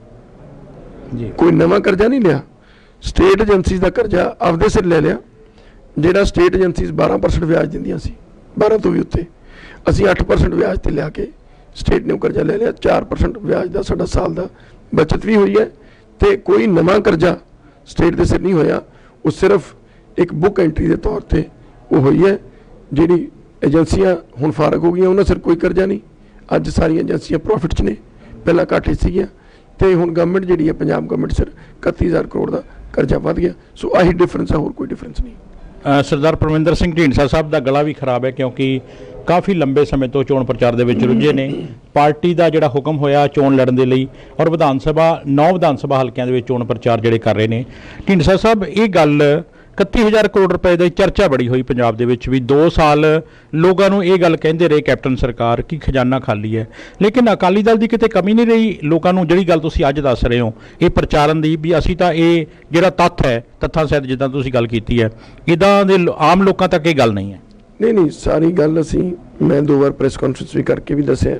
ਜੀ। ਕੋਈ ਨਵਾਂ ਕਰਜ਼ਾ ਨਹੀਂ ਲਿਆ, ਸਟੇਟ ਏਜੰਸੀਜ਼ ਦਾ ਕਰਜ਼ਾ ਆਪਦੇ ਸਿਰ ਲੈ ਲਿਆ। ਜਿਹੜਾ ਸਟੇਟ ਏਜੰਸੀਜ਼ 12% ਵਿਆਜ ਦਿੰਦੀਆਂ ਸੀ, 12 ਤੋਂ ਵੀ ਉੱਤੇ, ਅਸੀਂ 8% ਵਿਆਜ ਤੇ ਲਿਆ ਕੇ ਸਟੇਟ ਨੇ ਕਰਜ਼ਾ ਲੈ ਲਿਆ। 4% ਵਿਆਜ ਦਾ ਸਾਡਾ ਸਾਲ ਦਾ ਬਚਤ ਵੀ ਹੋਈ ਹੈ ਤੇ ਕੋਈ ਨਵਾਂ ਕਰਜ਼ਾ ਸਟੇਟ ਦੇ ਸਿਰ ਨਹੀਂ ਹੋਇਆ, ਉਹ ਸਿਰਫ ਇੱਕ ਬੁੱਕ ਐਂਟਰੀ ਦੇ ਤੌਰ ਤੇ ਉਹ ਹੋਈ ਹੈ। ਜਿਹੜੀ ਏਜੰਸੀਆਂ ਹੁਣ ਫਾਰਗ ਹੋ ਗਈਆਂ, ਉਹਨਾਂ ਸਿਰ ਕੋਈ ਕਰਜ਼ਾ ਨਹੀਂ, ਅੱਜ ਸਾਰੀਆਂ ਏਜੰਸੀਆਂ ਪ੍ਰੋਫਿਟ 'ਚ ਨੇ, ਪਹਿਲਾਂ ਘਾਟੇ ਸੀਗੀਆਂ, ਤੇ ਹੁਣ ਗਵਰਨਮੈਂਟ ਜਿਹੜੀ ਹੈ ਪੰਜਾਬ ਗਵਰਨਮੈਂਟ ਸਿਰ 31,000 ਕਰੋੜ ਦਾ ਕਰਜ਼ਾ ਵੱਧ ਗਿਆ। ਸੋ ਆਹੀ ਡਿਫਰੈਂਸ ਹੈ, ਹੋਰ ਕੋਈ ਡਿਫਰੈਂਸ ਨਹੀਂ। ਸਰਦਾਰ ਪਰਮਿੰਦਰ ਸਿੰਘ ਢੀਂਡਸਾ ਸਾਹਿਬ ਦਾ ਗਲਾ ਵੀ ਖਰਾਬ ਹੈ, ਕਿਉਂਕਿ ਕਾਫੀ ਲੰਬੇ ਸਮੇਂ ਤੋਂ ਚੋਣ ਪ੍ਰਚਾਰ ਦੇ ਵਿੱਚ ਰੁੱਝੇ ਨੇ। ਪਾਰਟੀ ਦਾ ਜਿਹੜਾ ਹੁਕਮ ਹੋਇਆ ਚੋਣ ਲੜਨ ਦੇ ਲਈ, ਔਰ 9 ਵਿਧਾਨ ਸਭਾ ਹਲਕਿਆਂ ਦੇ ਵਿੱਚ ਚੋਣ ਪ੍ਰਚਾਰ ਜਿਹੜੇ ਕਰ ਰਹੇ ਨੇ। ਢੀਂਡਸਾ ਸਾਹਿਬ, ਇਹ ਗੱਲ 31,000 ਕਰੋੜ ਰੁਪਏ ਦੀ ਚਰਚਾ ਬੜੀ ਹੋਈ ਪੰਜਾਬ ਦੇ ਵਿੱਚ ਵੀ, 2 ਸਾਲ ਲੋਕਾਂ ਨੂੰ ਇਹ ਗੱਲ ਕਹਿੰਦੇ ਰਹੇ ਕੈਪਟਨ ਸਰਕਾਰ ਕਿ ਖਜ਼ਾਨਾ ਖਾਲੀ ਹੈ, ਲੇਕਿਨ ਅਕਾਲੀ ਦਲ ਦੀ ਕਿਤੇ ਕਮੀ ਨਹੀਂ ਰਹੀ ਲੋਕਾਂ ਨੂੰ, ਜਿਹੜੀ ਗੱਲ ਤੁਸੀਂ ਅੱਜ ਦੱਸ ਰਹੇ ਹੋ ਇਹ ਪ੍ਰਚਾਰਨ ਦੀ, ਵੀ ਅਸੀਂ ਤਾਂ ਇਹ ਜਿਹੜਾ ਤੱਥ ਹੈ, ਤੱਥਾਂ ਸਹਿਤ ਜਿੱਦਾਂ ਤੁਸੀਂ ਗੱਲ ਕੀਤੀ ਹੈ, ਇੱਦਾਂ ਦੇ ਆਮ ਲੋਕਾਂ ਤੱਕ ਇਹ ਗੱਲ ਨਹੀਂ ਹੈ। ਨਹੀਂ, ਸਾਰੀ ਗੱਲ ਅਸੀਂ, ਮੈਂ 2 ਵਾਰ ਪ੍ਰੈਸ ਕਾਨਫਰੰਸ ਵੀ ਕਰਕੇ ਵੀ ਦੱਸਿਆ,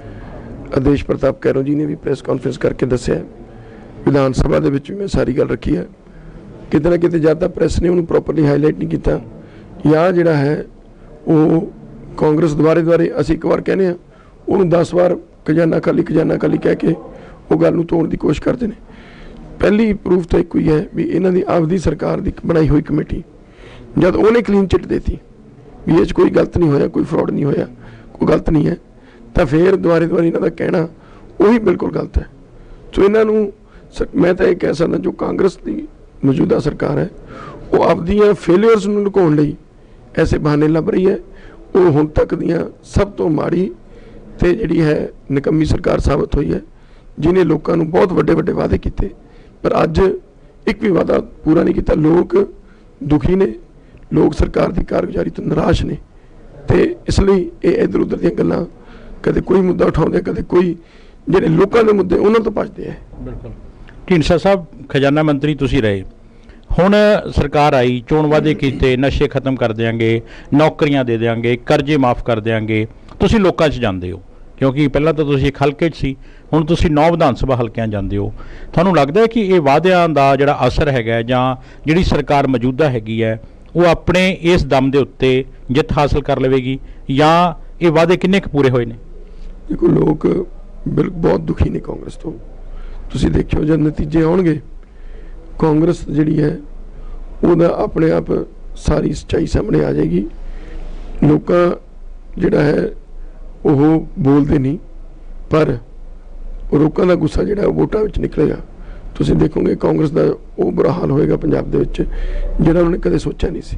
ਆਦੇਸ਼ ਪ੍ਰਤਾਪ ਕੈਰੋਂ ਜੀ ਨੇ ਵੀ ਪ੍ਰੈਸ ਕਾਨਫਰੰਸ ਕਰਕੇ ਦੱਸਿਆ, ਵਿਧਾਨ ਸਭਾ ਦੇ ਵਿੱਚ ਵੀ ਮੈਂ ਸਾਰੀ ਗੱਲ ਰੱਖੀ ਹੈ। ਕਿਤੇ ਨਾ ਕਿਤੇ ਜਦ ਤੱਕ ਪ੍ਰੈਸ ਨੇ ਉਹਨੂੰ ਪ੍ਰੋਪਰਲੀ ਹਾਈਲਾਈਟ ਨਹੀਂ ਕੀਤਾ, ਜਾਂ ਜਿਹੜਾ ਹੈ ਉਹ ਕਾਂਗਰਸ ਦੁਆਰੇ ਅਸੀਂ ਇੱਕ ਵਾਰ ਕਹਿੰਦੇ ਹਾਂ, ਉਹਨੂੰ 10 ਵਾਰ ਖਜ਼ਾਨਾ ਖਾਲੀ ਕਹਿ ਕੇ ਉਹ ਗੱਲ ਨੂੰ ਤੋੜਨ ਦੀ ਕੋਸ਼ਿਸ਼ ਕਰਦੇ ਨੇ। ਪਹਿਲੀ ਪ੍ਰੂਫ ਤਾਂ ਇੱਕੋ ਹੀ ਹੈ ਵੀ ਇਹਨਾਂ ਦੀ ਆਪਦੀ ਸਰਕਾਰ ਦੀ ਬਣਾਈ ਹੋਈ ਕਮੇਟੀ, ਜਦ ਉਹਨੇ ਕਲੀਨ ਚਿੱਟ ਦੇਤੀ ਵੀ ਇਹ 'ਚ ਕੋਈ ਗਲਤ ਨਹੀਂ ਹੋਇਆ, ਕੋਈ ਫਰਾਡ ਨਹੀਂ ਹੋਇਆ, ਕੋਈ ਗਲਤ ਨਹੀਂ ਹੈ, ਤਾਂ ਫਿਰ ਦੁਆਰੇ ਇਹਨਾਂ ਦਾ ਕਹਿਣਾ ਉਹੀ ਬਿਲਕੁਲ ਗਲਤ ਹੈ। ਸੋ ਇਹਨਾਂ ਨੂੰ ਮੈਂ ਤਾਂ ਇਹ ਕਹਿ ਸਕਦਾ, ਜੋ ਕਾਂਗਰਸ ਦੀ ਮੌਜੂਦਾ ਸਰਕਾਰ ਹੈ ਉਹ ਆਪਦੀਆਂ ਫੇਲਿਅਰਸ ਨੂੰ ਲੁਕਾਉਣ ਲਈ ਐਸੇ ਬਹਾਨੇ ਲੱਭ ਰਹੀ ਹੈ। ਉਹ ਹੁਣ ਤੱਕ ਦੀਆਂ ਸਭ ਤੋਂ ਮਾੜੀ ਤੇ ਜਿਹੜੀ ਹੈ ਨਿਕੰਮੀ ਸਰਕਾਰ ਸਾਬਤ ਹੋਈ ਹੈ, ਜਿਹਨੇ ਲੋਕਾਂ ਨੂੰ ਬਹੁਤ ਵੱਡੇ ਵਾਅਦੇ ਕੀਤੇ ਪਰ ਅੱਜ ਇੱਕ ਵੀ ਵਾਅਦਾ ਪੂਰਾ ਨਹੀਂ ਕੀਤਾ। ਲੋਕ ਦੁਖੀ ਨੇ, ਲੋਕ ਸਰਕਾਰ ਦੀ ਕਾਰਗੁਜ਼ਾਰੀ ਤੋਂ ਨਿਰਾਸ਼ ਨੇ, ਤੇ ਇਸ ਲਈ ਇਹ ਇੱਧਰ ਉੱਧਰ ਦੀਆਂ ਗੱਲਾਂ, ਕਦੇ ਕੋਈ ਮੁੱਦਾ ਉਠਾਉਂਦੇ, ਕਦੇ ਕੋਈ, ਜਿਹੜੇ ਲੋਕਾਂ ਦੇ ਮੁੱਦੇ ਉਹਨਾਂ ਤੋਂ ਭੱਜਦੇ ਹੈ। ਬਿਲਕੁਲ। ਢੀਂਡਸਾ ਸਾਹਿਬ, ਖਜ਼ਾਨਾ ਮੰਤਰੀ ਤੁਸੀਂ ਰਹੇ, ਹੁਣ ਸਰਕਾਰ ਆਈ, ਚੋਣ ਵਾਅਦੇ ਕੀਤੇ, ਨਸ਼ੇ ਖਤਮ ਕਰ ਦਿਆਂਗੇ, ਨੌਕਰੀਆਂ ਦੇ ਦਿਆਂਗੇ, ਕਰਜ਼ੇ ਮਾਫ ਕਰ ਦਿਆਂਗੇ, ਤੁਸੀਂ ਲੋਕਾਂ 'ਚ ਜਾਂਦੇ ਹੋ, ਕਿਉਂਕਿ ਪਹਿਲਾਂ ਤਾਂ ਤੁਸੀਂ ਇੱਕ ਹਲਕੇ 'ਚ ਸੀ, ਹੁਣ ਤੁਸੀਂ 9 ਵਿਧਾਨ ਸਭਾ ਹਲਕਿਆਂ ਜਾਂਦੇ ਹੋ। ਤੁਹਾਨੂੰ ਲੱਗਦਾ ਹੈ ਕਿ ਇਹ ਵਾਅਦਿਆਂ ਦਾ ਜਿਹੜਾ ਅਸਰ ਹੈਗਾ, ਜਾਂ ਜਿਹੜੀ ਸਰਕਾਰ ਮੌਜੂਦਾ ਹੈਗੀ ਹੈ ਉਹ ਆਪਣੇ ਇਸ ਦਮ ਦੇ ਉੱਤੇ ਜਿੱਤ ਹਾਸਲ ਕਰ ਲਵੇਗੀ, ਜਾਂ ਇਹ ਵਾਅਦੇ ਕਿੰਨੇ ਕੁ ਪੂਰੇ ਹੋਏ ਨੇ? ਦੇਖੋ, ਲੋਕ ਬਹੁਤ ਦੁਖੀ ਨੇ ਕਾਂਗਰਸ ਤੋਂ। ਤੁਸੀਂ ਦੇਖਿਓ ਜਦ ਨਤੀਜੇ ਆਉਣਗੇ, ਕਾਂਗਰਸ ਜਿਹੜੀ ਹੈ ਉਹਦਾ ਆਪਣੇ ਆਪ ਸਾਰੀ ਸੱਚਾਈ ਸਾਹਮਣੇ ਆ ਜਾਏਗੀ। ਲੋਕਾਂ ਜਿਹੜਾ ਹੈ ਉਹ ਬੋਲਦੇ ਨਹੀਂ, ਪਰ ਲੋਕਾਂ ਦਾ ਗੁੱਸਾ ਜਿਹੜਾ ਉਹ ਵੋਟਾਂ ਵਿੱਚ ਨਿਕਲੇਗਾ। ਤੁਸੀਂ ਦੇਖੋਗੇ ਕਾਂਗਰਸ ਦਾ ਉਹ ਬੁਰਾ ਹਾਲ ਹੋਏਗਾ ਪੰਜਾਬ ਦੇ ਵਿੱਚ, ਜਿਹੜਾ ਉਹਨੇ ਕਦੇ ਸੋਚਿਆ ਨਹੀਂ ਸੀ।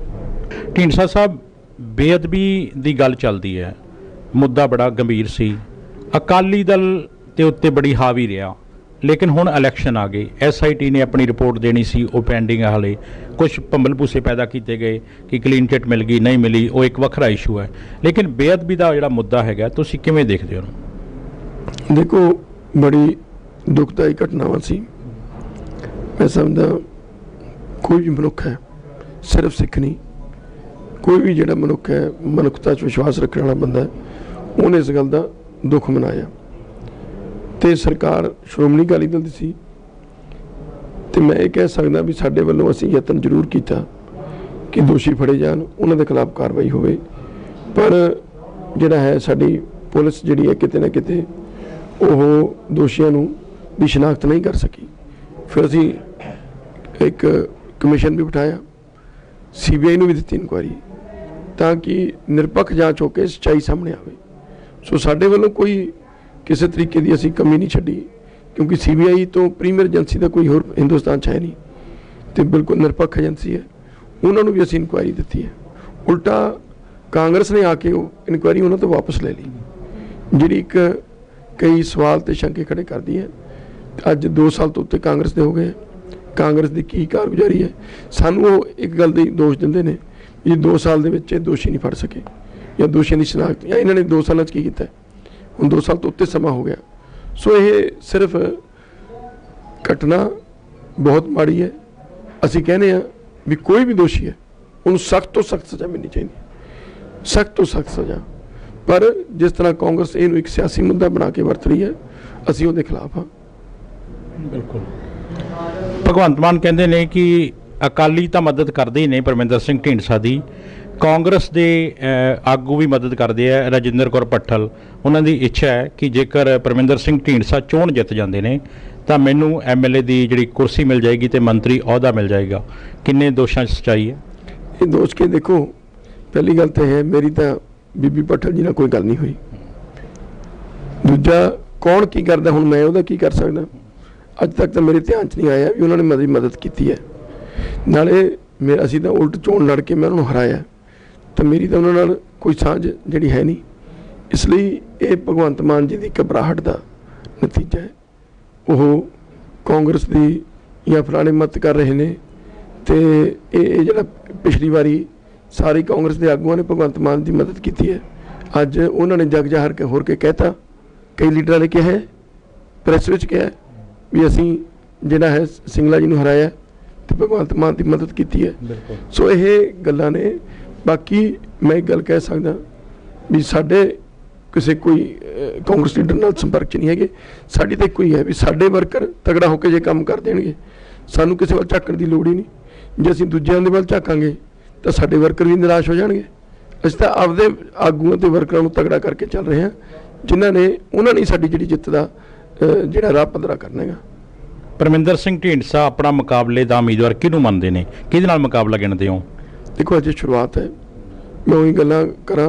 ਢੀਂਡਸਾ ਸਾਹਿਬ, ਬੇਅਦਬੀ ਦੀ ਗੱਲ ਚੱਲਦੀ ਹੈ, ਮੁੱਦਾ ਬੜਾ ਗੰਭੀਰ ਸੀ, ਅਕਾਲੀ ਦਲ ਦੇ ਉੱਤੇ ਬੜੀ ਹਾਵੀ ਰਿਹਾ, ਲੇਕਿਨ ਹੁਣ ਇਲੈਕਸ਼ਨ ਆ ਗਏ, SIT ਨੇ ਆਪਣੀ ਰਿਪੋਰਟ ਦੇਣੀ ਸੀ, ਉਹ ਪੈਂਡਿੰਗ ਹੈ, ਹਾਲੇ ਕੁਝ ਭੰਬਲ ਭੂਸੇ ਪੈਦਾ ਕੀਤੇ ਗਏ ਕਿ ਕਲੀਨ ਚਿੱਟ ਮਿਲ ਗਈ, ਨਹੀਂ ਮਿਲੀ, ਉਹ ਇੱਕ ਵੱਖਰਾ ਇਸ਼ੂ ਹੈ, ਲੇਕਿਨ ਬੇਅਦਬੀ ਦਾ ਜਿਹੜਾ ਮੁੱਦਾ ਹੈਗਾ ਤੁਸੀਂ ਕਿਵੇਂ ਦੇਖਦੇ ਹੋ? ਦੇਖੋ, ਬੜੀ ਦੁਖਦਾਈ ਘਟਨਾਵਾਂ ਸੀ। ਮੈਂ ਸਮਝਦਾ ਕੋਈ ਵੀ ਮਨੁੱਖ ਹੈ, ਸਿਰਫ ਸਿੱਖ ਨਹੀਂ, ਕੋਈ ਵੀ ਜਿਹੜਾ ਮਨੁੱਖ ਹੈ, ਮਨੁੱਖਤਾ 'ਚ ਵਿਸ਼ਵਾਸ ਰੱਖਣ ਵਾਲਾ ਬੰਦਾ, ਉਹਨੇ ਇਸ ਗੱਲ ਦਾ ਦੁੱਖ ਮਨਾਇਆ। ਤੇ ਸਰਕਾਰ ਸ਼੍ਰੋਮਣੀ ਅਕਾਲੀ ਦਲ ਦੀ ਸੀ, ਤੇ ਮੈਂ ਇਹ ਕਹਿ ਸਕਦਾ ਵੀ ਸਾਡੇ ਵੱਲੋਂ ਅਸੀਂ ਯਤਨ ਜ਼ਰੂਰ ਕੀਤਾ ਕਿ ਦੋਸ਼ੀ ਫੜੇ ਜਾਣ, ਉਹਨਾਂ ਦੇ ਖਿਲਾਫ ਕਾਰਵਾਈ ਹੋਵੇ, ਪਰ ਜਿਹੜਾ ਹੈ ਸਾਡੀ ਪੁਲਿਸ ਜਿਹੜੀ ਹੈ ਕਿਤੇ ਨਾ ਕਿਤੇ ਉਹ ਦੋਸ਼ੀਆਂ ਨੂੰ ਦੀ ਸ਼ਨਾਖਤ ਨਹੀਂ ਕਰ ਸਕੀ। ਫਿਰ ਅਸੀਂ ਇੱਕ ਕਮਿਸ਼ਨ ਵੀ ਬਿਠਾਇਆ, CBI ਨੂੰ ਵੀ ਦਿੱਤੀ ਇਨਕੁਆਇਰੀ, ਤਾਂ ਕਿ ਨਿਰਪੱਖ ਜਾਂਚ ਹੋ ਕੇ ਸੱਚਾਈ ਸਾਹਮਣੇ ਆਵੇ। ਸੋ ਸਾਡੇ ਵੱਲੋਂ ਕੋਈ ਕਿਸੇ ਤਰੀਕੇ ਦੀ ਅਸੀਂ ਕਮੀ ਨਹੀਂ ਛੱਡੀ, ਕਿਉਂਕਿ CBI ਤੋਂ ਪ੍ਰੀਮੀਅਰ ਏਜੰਸੀ ਦਾ ਕੋਈ ਹੋਰ ਹਿੰਦੁਸਤਾਨ 'ਚ ਹੈ ਨਹੀਂ, ਤੇ ਬਿਲਕੁਲ ਨਿਰਪੱਖ ਏਜੰਸੀ ਹੈ, ਉਹਨਾਂ ਨੂੰ ਵੀ ਅਸੀਂ ਇਨਕੁਆਇਰੀ ਦਿੱਤੀ ਹੈ। ਉਲਟਾ ਕਾਂਗਰਸ ਨੇ ਆ ਕੇ ਉਹ ਇਨਕੁਆਇਰੀ ਉਹਨਾਂ ਤੋਂ ਵਾਪਸ ਲੈ ਲਈ, ਜਿਹੜੀ ਇੱਕ ਕਈ ਸਵਾਲ ਤੇ ਸ਼ੰਕੇ ਖੜੇ ਕਰਦੀ ਹੈ। ਅੱਜ 2 ਸਾਲ ਤੋਂ ਉੱਤੇ ਕਾਂਗਰਸ ਦੇ ਹੋ ਗਏ, ਕਾਂਗਰਸ ਦੀ ਕੀ ਕਾਰਗੁਜ਼ਾਰੀ ਹੈ? ਸਾਨੂੰ ਉਹ ਇੱਕ ਗੱਲ ਦੀ ਦੋਸ਼ ਦਿੰਦੇ ਨੇ ਵੀ 2 ਸਾਲ ਦੇ ਵਿੱਚ ਇਹ ਦੋਸ਼ੀ ਨਹੀਂ ਫੜ ਸਕੇ, ਜਾਂ ਦੋਸ਼ੀਆਂ ਦੀ ਸ਼ਨਾਖਤ, ਜਾਂ ਇਹਨਾਂ ਨੇ 2 ਸਾਲਾਂ 'ਚ ਕੀ ਕੀਤਾ? ਹੁਣ 2 ਸਾਲ ਤੋਂ ਉੱਤੇ ਸਮਾਂ ਹੋ ਗਿਆ। ਸੋ ਇਹ ਸਿਰਫ ਘਟਨਾ ਬਹੁਤ ਮਾੜੀ ਹੈ। ਅਸੀਂ ਕਹਿੰਦੇ ਹਾਂ ਵੀ ਕੋਈ ਵੀ ਦੋਸ਼ੀ ਹੈ ਉਹਨੂੰ ਸਖਤ ਤੋਂ ਸਖਤ ਸਜ਼ਾ ਮਿਲਣੀ ਚਾਹੀਦੀ, ਸਖਤ ਤੋਂ ਸਖਤ ਸਜ਼ਾ। ਪਰ ਜਿਸ ਤਰ੍ਹਾਂ ਕਾਂਗਰਸ ਇਹਨੂੰ ਇੱਕ ਸਿਆਸੀ ਮੁੱਦਾ ਬਣਾ ਕੇ ਵਰਤ ਰਹੀ ਹੈ, ਅਸੀਂ ਉਹਦੇ ਖਿਲਾਫ ਹਾਂ। ਬਿਲਕੁਲ। ਭਗਵੰਤ ਮਾਨ ਕਹਿੰਦੇ ਨੇ ਕਿ ਅਕਾਲੀ ਤਾਂ ਮਦਦ ਕਰਦੇ ਹੀ ਨੇ ਪਰਮਿੰਦਰ ਸਿੰਘ ਢੀਂਡਸਾ ਦੀ, ਕਾਂਗਰਸ ਦੇ ਆਗੂ ਵੀ ਮਦਦ ਕਰਦੇ ਆ, ਰਾਜਿੰਦਰ ਕੌਰ ਭੱਠਲ, ਉਹਨਾਂ ਦੀ ਇੱਛਾ ਹੈ ਕਿ ਜੇਕਰ ਪਰਮਿੰਦਰ ਸਿੰਘ ਢੀਂਡਸਾ ਚੋਣ ਜਿੱਤ ਜਾਂਦੇ ਨੇ ਤਾਂ ਮੈਨੂੰ MLA ਦੀ ਜਿਹੜੀ ਕੁਰਸੀ ਮਿਲ ਜਾਏਗੀ ਤੇ ਮੰਤਰੀ ਅਹੁਦਾ ਮਿਲ ਜਾਏਗਾ। ਕਿੰਨੇ ਦੋਸ਼ਾਂ 'ਚ ਸੱਚਾਈ ਹੈ? ਇਹ ਦੋਸ਼ ਕੇ ਦੇਖੋ, ਪਹਿਲੀ ਗੱਲ ਤਾਂ ਹੈ ਮੇਰੀ ਤਾਂ ਬੀਬੀ ਪਟਲ ਜੀ ਨਾਲ ਕੋਈ ਗੱਲ ਨਹੀਂ ਹੋਈ। ਦੂਜਾ, ਕੌਣ ਕੀ ਕਰਦਾ ਹੁਣ ਮੈਂ ਉਹਦਾ ਕੀ ਕਰ ਸਕਦਾ? ਅੱਜ ਤੱਕ ਤਾਂ ਮੇਰੇ ਧਿਆਨ 'ਚ ਨਹੀਂ ਆਇਆ ਵੀ ਉਹਨਾਂ ਨੇ ਮੇਰੀ ਮਦਦ ਕੀਤੀ ਹੈ। ਨਾਲੇ ਅਸੀਂ ਤਾਂ ਉਲਟ ਚੋਣ ਲੜ ਕੇ ਮੈਂ ਉਹਨਾਂ ਨੂੰ ਹਰਾਇਆ, ਤਾਂ ਮੇਰੀ ਤਾਂ ਉਹਨਾਂ ਨਾਲ ਕੋਈ ਸਾਂਝ ਜਿਹੜੀ ਹੈ ਨਹੀਂ। ਇਸ ਲਈ ਇਹ ਭਗਵੰਤ ਮਾਨ ਜੀ ਦੀ ਘਬਰਾਹਟ ਦਾ ਨਤੀਜਾ ਹੈ। ਉਹ ਕਾਂਗਰਸ ਦੀ ਜਾਂ ਫਲਾਣੇ ਮਤ ਕਰ ਰਹੇ ਨੇ, ਤੇ ਇਹ ਜਿਹੜਾ ਪਿਛਲੀ ਵਾਰੀ ਸਾਰੀ ਕਾਂਗਰਸ ਦੇ ਆਗੂਆਂ ਨੇ ਭਗਵੰਤ ਮਾਨ ਦੀ ਮਦਦ ਕੀਤੀ ਹੈ, ਅੱਜ ਉਹਨਾਂ ਨੇ ਜਗ ਜ਼ਾਹਰ ਕੇ ਹੋਰ ਕੇ ਕਹਿਤਾ, ਕਈ ਲੀਡਰਾਂ ਨੇ ਕਿਹਾ, ਪ੍ਰੈਸ ਵਿੱਚ ਕਿਹਾ ਵੀ ਅਸੀਂ ਜਿਹੜਾ ਹੈ ਸਿੰਗਲਾ ਜੀ ਨੂੰ ਹਰਾਇਆ ਤੇ ਭਗਵੰਤ ਮਾਨ ਦੀ ਮਦਦ ਕੀਤੀ ਹੈ। ਸੋ ਇਹ ਗੱਲਾਂ ਨੇ। ਬਾਕੀ ਮੈਂ ਇੱਕ ਗੱਲ ਕਹਿ ਸਕਦਾ ਵੀ ਸਾਡੇ ਕਿਸੇ ਕੋਈ ਕਾਂਗਰਸ ਲੀਡਰ ਨਾਲ ਸੰਪਰਕ 'ਚ ਨਹੀਂ ਹੈਗੇ। ਸਾਡੀ ਤਾਂ ਇੱਕੋ ਹੀ ਹੈ ਵੀ ਸਾਡੇ ਵਰਕਰ ਤਗੜਾ ਹੋ ਕੇ ਜੇ ਕੰਮ ਕਰ ਦੇਣਗੇ, ਸਾਨੂੰ ਕਿਸੇ ਵੱਲ ਝਾਕਣ ਦੀ ਲੋੜ ਹੀ ਨਹੀਂ। ਜੇ ਅਸੀਂ ਦੂਜਿਆਂ ਦੇ ਵੱਲ ਝਾਕਾਂਗੇ ਤਾਂ ਸਾਡੇ ਵਰਕਰ ਵੀ ਨਿਰਾਸ਼ ਹੋ ਜਾਣਗੇ। ਅਸੀਂ ਤਾਂ ਆਪਦੇ ਆਗੂਆਂ ਤੇ ਵਰਕਰਾਂ ਨੂੰ ਤਗੜਾ ਕਰਕੇ ਚੱਲ ਰਹੇ ਹਾਂ, ਜਿਨ੍ਹਾਂ ਨੇ ਉਹਨਾਂ ਨੇ ਸਾਡੀ ਜਿਹੜੀ ਜਿੱਤ ਦਾ ਜਿਹੜਾ ਰਾਹ ਪੱਧਰਾ ਕਰਨਾ ਹੈਗਾ। ਪਰਮਿੰਦਰ ਸਿੰਘ ਢੀਂਡਸਾ ਆਪਣਾ ਮੁਕਾਬਲੇ ਦਾ ਉਮੀਦਵਾਰ ਕਿਹਨੂੰ ਮੰਨਦੇ ਨੇ? ਕਿਹਦੇ ਨਾਲ ਮੁਕਾਬਲਾ ਗਿਣਦੇ ਹੋ? ਦੇਖੋ, ਅਜੇ ਸ਼ੁਰੂਆਤ ਹੈ। ਮੈਂ ਉਹੀ ਗੱਲਾਂ ਕਰਾਂ,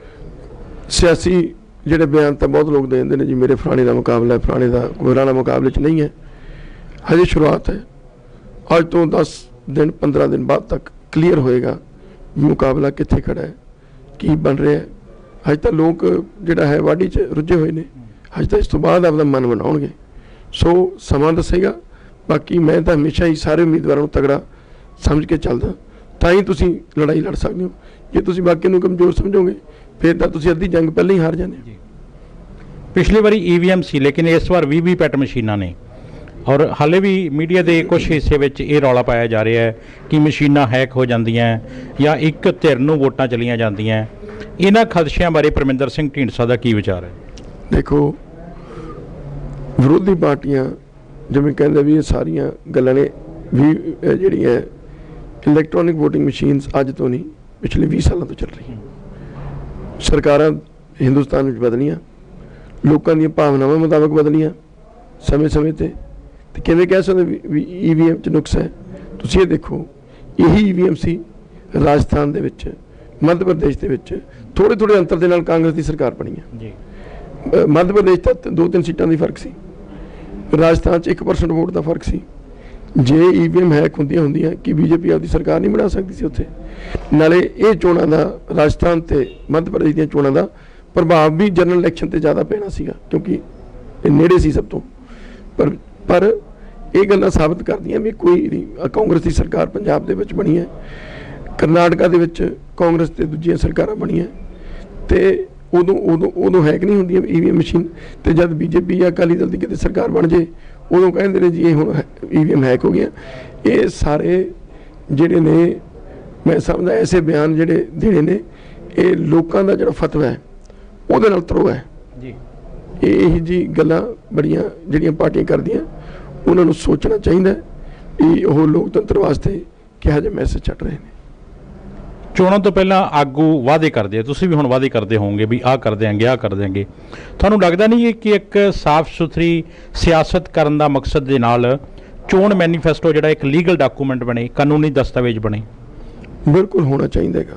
ਸਿਆਸੀ ਜਿਹੜੇ ਬਿਆਨ ਤਾਂ ਬਹੁਤ ਲੋਕ ਦੇ ਦਿੰਦੇ ਨੇ ਜੀ ਮੇਰੇ ਫਲਾਣੇ ਦਾ ਮੁਕਾਬਲਾ ਹੈ, ਫਲਾਣੇ ਦਾ ਫਲਾਣਾ ਮੁਕਾਬਲੇ 'ਚ ਨਹੀਂ ਹੈ। ਹਜੇ ਸ਼ੁਰੂਆਤ ਹੈ। ਅੱਜ ਤੋਂ 10 ਦਿਨ 15 ਦਿਨ ਬਾਅਦ ਤੱਕ ਕਲੀਅਰ ਹੋਏਗਾ ਮੁਕਾਬਲਾ ਕਿੱਥੇ ਖੜਾ ਹੈ, ਕੀ ਬਣ ਰਿਹਾ ਹੈ। ਹਜੇ ਤਾਂ ਲੋਕ ਜਿਹੜਾ ਹੈ ਵਾਢੀ 'ਚ ਰੁੱਝੇ ਹੋਏ ਨੇ, ਹਜੇ ਤਾਂ ਇਸ ਤੋਂ ਬਾਅਦ ਆਪਦਾ ਮਨ ਬਣਾਉਣਗੇ। ਸੋ ਸਮਾਂ ਦੱਸੇਗਾ। ਬਾਕੀ ਮੈਂ ਤਾਂ ਹਮੇਸ਼ਾ ਹੀ ਸਾਰੇ ਉਮੀਦਵਾਰਾਂ ਨੂੰ ਤਗੜਾ ਸਮਝ ਕੇ ਚੱਲਦਾ, ਤਾਂ ਹੀ ਤੁਸੀਂ ਲੜਾਈ ਲੜ ਸਕਦੇ ਹੋ। ਜੇ ਤੁਸੀਂ ਬਾਕੀ ਨੂੰ ਕਮਜ਼ੋਰ ਸਮਝੋਗੇ ਫਿਰ ਤਾਂ ਤੁਸੀਂ ਅੱਧੀ ਜੰਗ ਪਹਿਲਾਂ ਹੀ ਹਾਰ ਜਾਂਦੇ ਹੋ। ਪਿਛਲੀ ਵਾਰੀ EVM ਸੀ, ਲੇਕਿਨ ਇਸ ਵਾਰ VVPAT ਮਸ਼ੀਨਾਂ ਨੇ, ਔਰ ਹਾਲੇ ਵੀ ਮੀਡੀਆ ਦੇ ਕੁਝ ਹਿੱਸੇ ਵਿੱਚ ਇਹ ਰੌਲਾ ਪਾਇਆ ਜਾ ਰਿਹਾ ਹੈ ਕਿ ਮਸ਼ੀਨਾਂ ਹੈਕ ਹੋ ਜਾਂਦੀਆਂ ਜਾਂ ਇੱਕ ਧਿਰ ਨੂੰ ਵੋਟਾਂ ਚਲੀਆਂ ਜਾਂਦੀਆਂ। ਇਹਨਾਂ ਖਦਸ਼ਿਆਂ ਬਾਰੇ ਪਰਮਿੰਦਰ ਸਿੰਘ ਢੀਂਡਸਾ ਦਾ ਕੀ ਵਿਚਾਰ ਹੈ? ਦੇਖੋ, ਵਿਰੋਧੀ ਪਾਰਟੀਆਂ ਜਿਵੇਂ ਕਹਿੰਦੇ ਵੀ ਇਹ ਸਾਰੀਆਂ ਗੱਲਾਂ ਨੇ ਵੀ ਜਿਹੜੀਆਂ ਇਲੈਕਟ੍ਰੋਨਿਕ ਵੋਟਿੰਗ ਮਸ਼ੀਨਸ ਅੱਜ ਤੋਂ ਨਹੀਂ, ਪਿਛਲੇ 20 ਸਾਲਾਂ ਤੋਂ ਚੱਲ ਰਹੀਆਂ। ਸਰਕਾਰਾਂ ਹਿੰਦੁਸਤਾਨ ਵਿੱਚ ਬਦਲੀਆਂ, ਲੋਕਾਂ ਦੀਆਂ ਭਾਵਨਾਵਾਂ ਮੁਤਾਬਕ ਬਦਲੀਆਂ ਸਮੇਂ-ਸਮੇਂ ਤੇ ਕਿਵੇਂ ਕਹਿ ਸਕਦੇ ਵੀ EVM 'ਚ ਨੁਕਸ ਹੈ? ਤੁਸੀਂ ਇਹ ਦੇਖੋ, ਇਹੀ EVM ਸੀ ਰਾਜਸਥਾਨ ਦੇ ਵਿੱਚ, ਮੱਧ ਪ੍ਰਦੇਸ਼ ਦੇ ਵਿੱਚ ਥੋੜ੍ਹੇ ਅੰਤਰ ਦੇ ਨਾਲ ਕਾਂਗਰਸ ਦੀ ਸਰਕਾਰ ਬਣੀ ਹੈ ਜੀ। ਮੱਧ ਪ੍ਰਦੇਸ਼ ਤਾਂ 2-3 ਸੀਟਾਂ ਦੀ ਫਰਕ ਸੀ, ਰਾਜਸਥਾਨ 'ਚ 1% ਵੋਟ ਦਾ ਫਰਕ ਸੀ। ਜੇ EVM ਹੈਕ ਹੁੰਦੀਆਂ ਕਿ BJP ਆਪਦੀ ਸਰਕਾਰ ਨਹੀਂ ਬਣਾ ਸਕਦੀ ਸੀ ਉੱਥੇ? ਨਾਲੇ ਇਹ ਚੋਣਾਂ ਦਾ ਰਾਜਸਥਾਨ ਤੇ ਮੱਧ ਪ੍ਰਦੇਸ਼ ਦੀਆਂ ਚੋਣਾਂ ਦਾ ਪ੍ਰਭਾਵ ਵੀ ਜਨਰਲ ਇਲੈਕਸ਼ਨ ਤੇ ਜ਼ਿਆਦਾ ਪੈਣਾ ਸੀਗਾ, ਕਿਉਂਕਿ ਇਹ ਨੇੜੇ ਸੀ ਸਭ ਤੋਂ। ਪਰ ਇਹ ਗੱਲਾਂ ਸਾਬਤ ਕਰਦੀਆਂ ਵੀ ਕੋਈ ਨਹੀਂ, ਕਾਂਗਰਸ ਦੀ ਸਰਕਾਰ ਪੰਜਾਬ ਦੇ ਵਿੱਚ ਬਣੀ ਹੈ, ਕਰਨਾਟਕਾ ਦੇ ਵਿੱਚ ਕਾਂਗਰਸ ਤੇ ਦੂਜੀਆਂ ਸਰਕਾਰਾਂ ਬਣੀਆਂ, ਤੇ ਉਦੋਂ ਹੈਕ ਨਹੀਂ ਹੁੰਦੀਆਂ EVM ਮਸ਼ੀਨ। ਤੇ ਜਦ BJP ਜਾਂ ਅਕਾਲੀ ਦਲ ਦੀ ਕਿਤੇ ਸਰਕਾਰ ਬਣ ਜੇ, ਉਦੋਂ ਕਹਿੰਦੇ ਨੇ ਜੀ ਇਹ ਹੁਣ EVM ਹੈਕ ਹੋ ਗਿਆ। ਇਹ ਸਾਰੇ ਜਿਹੜੇ ਨੇ ਮੈਂ ਸਮਝਦਾ ਐਸੇ ਬਿਆਨ ਜਿਹੜੇ ਦੇਣੇ ਨੇ, ਇਹ ਲੋਕਾਂ ਦਾ ਜਿਹੜਾ ਫਤਵਾ ਹੈ ਉਹਦੇ ਨਾਲ ਤਰੋ ਹੈ ਜੀ। ਇਹ ਜੀ ਗੱਲਾਂ ਬੜੀਆਂ ਜਿਹੜੀਆਂ ਪਾਰਟੀਆਂ ਕਰਦੀਆਂ, ਉਹਨਾਂ ਨੂੰ ਸੋਚਣਾ ਚਾਹੀਦਾ ਵੀ ਉਹ ਲੋਕਤੰਤਰ ਵਾਸਤੇ ਕਿਹੋ ਜਿਹੇ ਮੈਸੇਜ ਛੱਡ ਰਹੇ ਨੇ। ਚੋਣਾਂ ਤੋਂ ਪਹਿਲਾਂ ਆਗੂ ਵਾਅਦੇ ਕਰਦੇ ਆ, ਤੁਸੀਂ ਵੀ ਹੁਣ ਵਾਅਦੇ ਕਰਦੇ ਹੋਵੋਗੇ ਵੀ ਆਹ ਕਰ ਦਿਆਂਗੇ, ਆਹ ਕਰ ਦਿਆਂਗੇ। ਤੁਹਾਨੂੰ ਲੱਗਦਾ ਨਹੀਂ ਕਿ ਇੱਕ ਸਾਫ਼ ਸੁਥਰੀ ਸਿਆਸਤ ਕਰਨ ਦਾ ਮਕਸਦ ਦੇ ਨਾਲ ਚੋਣ ਮੈਨੀਫੈਸਟੋ ਜਿਹੜਾ ਇੱਕ ਲੀਗਲ ਡਾਕੂਮੈਂਟ ਬਣੇ, ਕਾਨੂੰਨੀ ਦਸਤਾਵੇਜ਼ ਬਣੇ? ਬਿਲਕੁਲ ਹੋਣਾ ਚਾਹੀਦਾ ਹੈਗਾ,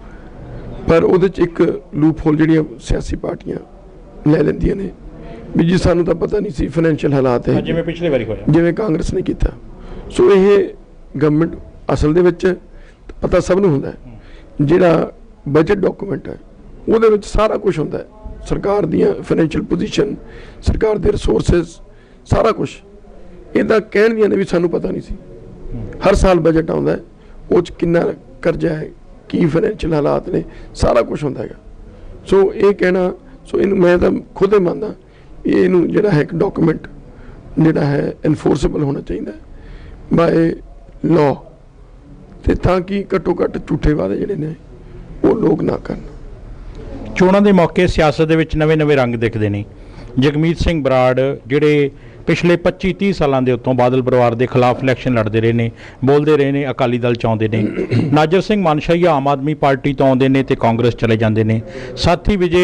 ਪਰ ਉਹਦੇ 'ਚ ਇੱਕ ਲੂਪ ਹੋਲ ਜਿਹੜੀਆਂ ਸਿਆਸੀ ਪਾਰਟੀਆਂ ਲੈ ਲੈਂਦੀਆਂ ਨੇ ਵੀ ਜੀ ਸਾਨੂੰ ਤਾਂ ਪਤਾ ਨਹੀਂ ਸੀ ਫਾਈਨੈਂਸ਼ੀਅਲ ਹਾਲਾਤ ਹੈ, ਜਿਵੇਂ ਪਿਛਲੀ ਵਾਰੀ ਹੋਇਆ, ਜਿਵੇਂ ਕਾਂਗਰਸ ਨੇ ਕੀਤਾ। ਸੋ ਇਹ ਗਵਰਨਮੈਂਟ ਅਸਲ ਦੇ ਵਿੱਚ ਪਤਾ ਸਭ ਨੂੰ ਹੁੰਦਾ ਹੈ, ਜਿਹੜਾ ਬਜਟ ਡਾਕੂਮੈਂਟ ਹੈ ਉਹਦੇ ਵਿੱਚ ਸਾਰਾ ਕੁਝ ਹੁੰਦਾ ਹੈ, ਸਰਕਾਰ ਦੀਆਂ ਫਾਈਨੈਂਸ਼ੀਅਲ ਪੋਜੀਸ਼ਨ, ਸਰਕਾਰ ਦੇ ਰਿਸੋਰਸਿਸ, ਸਾਰਾ ਕੁਝ। ਇਹਦਾ ਕਹਿਣ ਦੀਆਂ ਨੇ ਵੀ ਸਾਨੂੰ ਪਤਾ ਨਹੀਂ ਸੀ। ਹਰ ਸਾਲ ਬਜਟ ਆਉਂਦਾ ਹੈ, ਉਹ 'ਚ ਕਿੰਨਾ ਕਰਜ਼ਾ ਹੈ, ਕੀ ਫਾਈਨੈਂਸ਼ੀਅਲ ਹਾਲਾਤ ਨੇ, ਸਾਰਾ ਕੁਝ ਹੁੰਦਾ ਹੈਗਾ। ਸੋ ਇਹ ਕਹਿਣਾ, ਸੋ ਇਹਨੂੰ ਮੈਂ ਤਾਂ ਖੁਦ ਹੀ ਮੰਨਦਾ, ਇਹਨੂੰ ਜਿਹੜਾ ਹੈ ਇੱਕ ਡਾਕੂਮੈਂਟ ਜਿਹੜਾ ਹੈ ਇਨਫੋਰਸੇਬਲ ਹੋਣਾ ਚਾਹੀਦਾ ਬਾਏ ਲਾਅ, ਤੇ ਤਾਂ ਕਿ ਘੱਟੋ ਘੱਟ ਝੂਠੇ ਵਾਅਦੇ ਜਿਹੜੇ ਨੇ ਉਹ ਲੋਕ ਨਾ ਕਰਨ। ਚੋਣਾਂ ਦੇ ਮੌਕੇ ਸਿਆਸਤ ਦੇ ਵਿੱਚ ਨਵੇਂ ਰੰਗ ਦਿਖਦੇ ਨੇ। ਜਗਮੀਤ ਸਿੰਘ ਬਰਾੜ ਜਿਹੜੇ ਪਿਛਲੇ 25-30 ਸਾਲਾਂ ਦੇ ਉੱਤੋਂ ਬਾਦਲ ਪਰਿਵਾਰ ਦੇ ਖਿਲਾਫ ਇਲੈਕਸ਼ਨ ਲੜਦੇ ਰਹੇ ਨੇ, ਬੋਲਦੇ ਰਹੇ ਨੇ, ਅਕਾਲੀ ਦਲ 'ਚ ਆਉਂਦੇ ਨੇ। ਨਾਜਰ ਸਿੰਘ ਮਾਨਸ਼ਾਹੀਆ ਆਮ ਆਦਮੀ ਪਾਰਟੀ ਤੋਂ ਆਉਂਦੇ ਨੇ ਤੇ ਕਾਂਗਰਸ ਚਲੇ ਜਾਂਦੇ ਨੇ। ਸਾਥੀ ਵਿਜੇ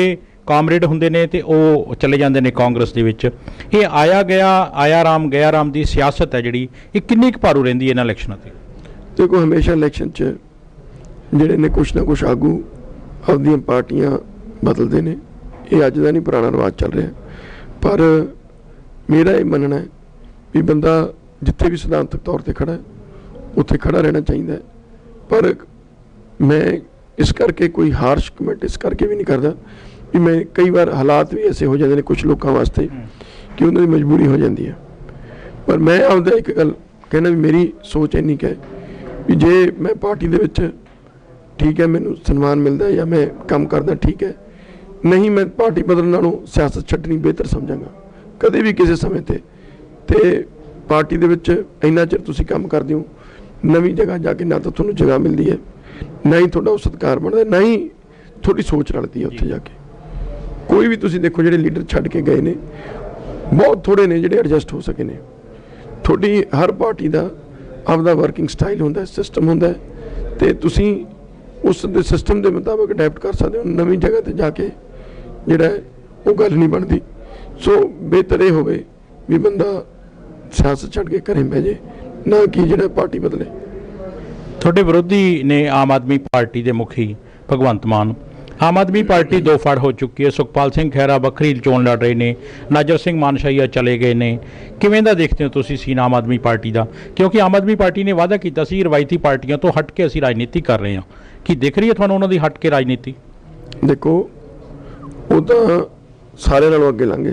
ਕਾਮਰੇਡ ਹੁੰਦੇ ਨੇ ਤੇ ਉਹ ਚਲੇ ਜਾਂਦੇ ਨੇ ਕਾਂਗਰਸ ਦੇ ਵਿੱਚ। ਇਹ ਆਇਆ ਰਾਮ ਗਿਆ ਰਾਮ ਦੀ ਸਿਆਸਤ ਹੈ ਜਿਹੜੀ, ਇਹ ਕਿੰਨੀ ਕੁ ਭਾਰੂ ਰਹਿੰਦੀ ਹੈ ਇਹਨਾਂ ਇਲੈਕਸ਼ਨਾਂ 'ਤੇ? ਦੇਖੋ, ਹਮੇਸ਼ਾ ਇਲੈਕਸ਼ਨ 'ਚ ਜਿਹੜੇ ਨੇ ਕੁਛ ਨਾ ਕੁਛ ਆਗੂ ਆਪਦੀਆਂ ਪਾਰਟੀਆਂ ਬਦਲਦੇ ਨੇ। ਇਹ ਅੱਜ ਦਾ ਨਹੀਂ, ਪੁਰਾਣਾ ਰਿਵਾਜ ਚੱਲ ਰਿਹਾ। ਪਰ ਮੇਰਾ ਇਹ ਮੰਨਣਾ ਹੈ ਵੀ ਬੰਦਾ ਜਿੱਥੇ ਵੀ ਸਿਧਾਂਤਕ ਤੌਰ 'ਤੇ ਖੜ੍ਹਾ ਹੈ ਉੱਥੇ ਖੜ੍ਹਾ ਰਹਿਣਾ ਚਾਹੀਦਾ ਹੈ। ਪਰ ਮੈਂ ਇਸ ਕਰਕੇ ਕੋਈ ਹਾਰਸ਼ ਕਮੈਂਟ ਇਸ ਕਰਕੇ ਵੀ ਨਹੀਂ ਕਰਦਾ ਵੀ ਮੈਂ ਕਈ ਵਾਰ ਹਾਲਾਤ ਵੀ ਐਸੇ ਹੋ ਜਾਂਦੇ ਨੇ ਕੁਛ ਲੋਕਾਂ ਵਾਸਤੇ ਕਿ ਉਹਨਾਂ ਦੀ ਮਜਬੂਰੀ ਹੋ ਜਾਂਦੀ ਹੈ। ਪਰ ਮੈਂ ਆਪਦਾ ਇੱਕ ਗੱਲ ਕਹਿਣਾ ਵੀ ਮੇਰੀ ਸੋਚ ਇੰਨੀ ਕੁ ਹੈ ਵੀ ਜੇ ਮੈਂ ਪਾਰਟੀ ਦੇ ਵਿੱਚ ਠੀਕ ਹੈ, ਮੈਨੂੰ ਸਨਮਾਨ ਮਿਲਦਾ ਜਾਂ ਮੈਂ ਕੰਮ ਕਰਦਾ ਠੀਕ ਹੈ, ਨਹੀਂ ਮੈਂ ਪਾਰਟੀ ਬਦਲਣ ਨਾਲੋਂ ਸਿਆਸਤ ਛੱਡਣੀ ਬਿਹਤਰ ਸਮਝਾਂਗਾ ਕਦੇ ਵੀ ਕਿਸੇ ਸਮੇਂ 'ਤੇ। ਅਤੇ ਪਾਰਟੀ ਦੇ ਵਿੱਚ ਇੰਨਾ ਚਿਰ ਤੁਸੀਂ ਕੰਮ ਕਰਦੇ ਹੋ, ਨਵੀਂ ਜਗ੍ਹਾ ਜਾ ਕੇ ਨਾ ਤਾਂ ਤੁਹਾਨੂੰ ਜਗ੍ਹਾ ਮਿਲਦੀ ਹੈ, ਨਾ ਹੀ ਤੁਹਾਡਾ ਉਹ ਸਤਿਕਾਰ ਬਣਦਾ, ਨਾ ਹੀ ਤੁਹਾਡੀ ਸੋਚ ਰਲਦੀ ਹੈ ਉੱਥੇ ਜਾ ਕੇ। ਕੋਈ ਵੀ ਤੁਸੀਂ ਦੇਖੋ ਜਿਹੜੇ ਲੀਡਰ ਛੱਡ ਕੇ ਗਏ ਨੇ, ਬਹੁਤ ਥੋੜ੍ਹੇ ਨੇ ਜਿਹੜੇ ਐਡਜਸਟ ਹੋ ਸਕੇ ਨੇ। ਤੁਹਾਡੀ ਹਰ ਪਾਰਟੀ ਦਾ ਆਪਦਾ ਵਰਕਿੰਗ ਸਟਾਈਲ ਹੁੰਦਾ, ਸਿਸਟਮ ਹੁੰਦਾ, ਅਤੇ ਤੁਸੀਂ ਉਸ ਦੇ ਸਿਸਟਮ ਦੇ ਮੁਤਾਬਕ ਅਡੈਪਟ ਕਰ ਸਕਦੇ ਹੋ। ਨਵੀਂ ਜਗ੍ਹਾ 'ਤੇ ਜਾ ਕੇ ਜਿਹੜਾ ਉਹ ਗੱਲ ਨਹੀਂ ਬਣਦੀ। ਸੋ ਬਿਹਤਰ ਇਹ ਹੋਵੇ ਵੀ ਬੰਦਾ ਸਿਆਸਤ ਛੱਡ ਕੇ ਘਰੇ ਬਹਿ ਜੇ, ਨਾ ਕਿ ਜਿਹੜਾ ਪਾਰਟੀ ਬਦਲੇ। ਤੁਹਾਡੇ ਵਿਰੋਧੀ ਨੇ ਆਮ ਆਦਮੀ ਪਾਰਟੀ ਦੇ ਮੁਖੀ ਭਗਵੰਤ ਮਾਨ। ਆਮ ਆਦਮੀ ਪਾਰਟੀ ਦੋ ਫੜ ਹੋ ਚੁੱਕੀ ਹੈ। ਸੁਖਪਾਲ ਸਿੰਘ ਖਹਿਰਾ ਵੱਖਰੀ ਚੋਣ ਲੜ ਰਹੇ ਨੇ, ਨਾਜਰ ਸਿੰਘ ਮਾਨਸ਼ਾਹੀਆ ਚਲੇ ਗਏ ਨੇ। ਕਿਵੇਂ ਦਾ ਦੇਖਦੇ ਹੋ ਤੁਸੀਂ ਸੀਨ ਆਮ ਆਦਮੀ ਪਾਰਟੀ ਦਾ? ਕਿਉਂਕਿ ਆਮ ਆਦਮੀ ਪਾਰਟੀ ਨੇ ਵਾਅਦਾ ਕੀਤਾ ਸੀ ਰਵਾਇਤੀ ਪਾਰਟੀਆਂ ਤੋਂ ਹਟ ਕੇ ਅਸੀਂ ਰਾਜਨੀਤੀ ਕਰ ਰਹੇ ਹਾਂ। ਕੀ ਦਿਖ ਰਹੀ ਹੈ ਤੁਹਾਨੂੰ ਉਹਨਾਂ ਦੀ ਹਟ ਕੇ ਰਾਜਨੀਤੀ? ਦੇਖੋ, ਉਹ ਤਾਂ ਸਾਰਿਆਂ ਨਾਲੋਂ ਅੱਗੇ ਲੰਘੇ।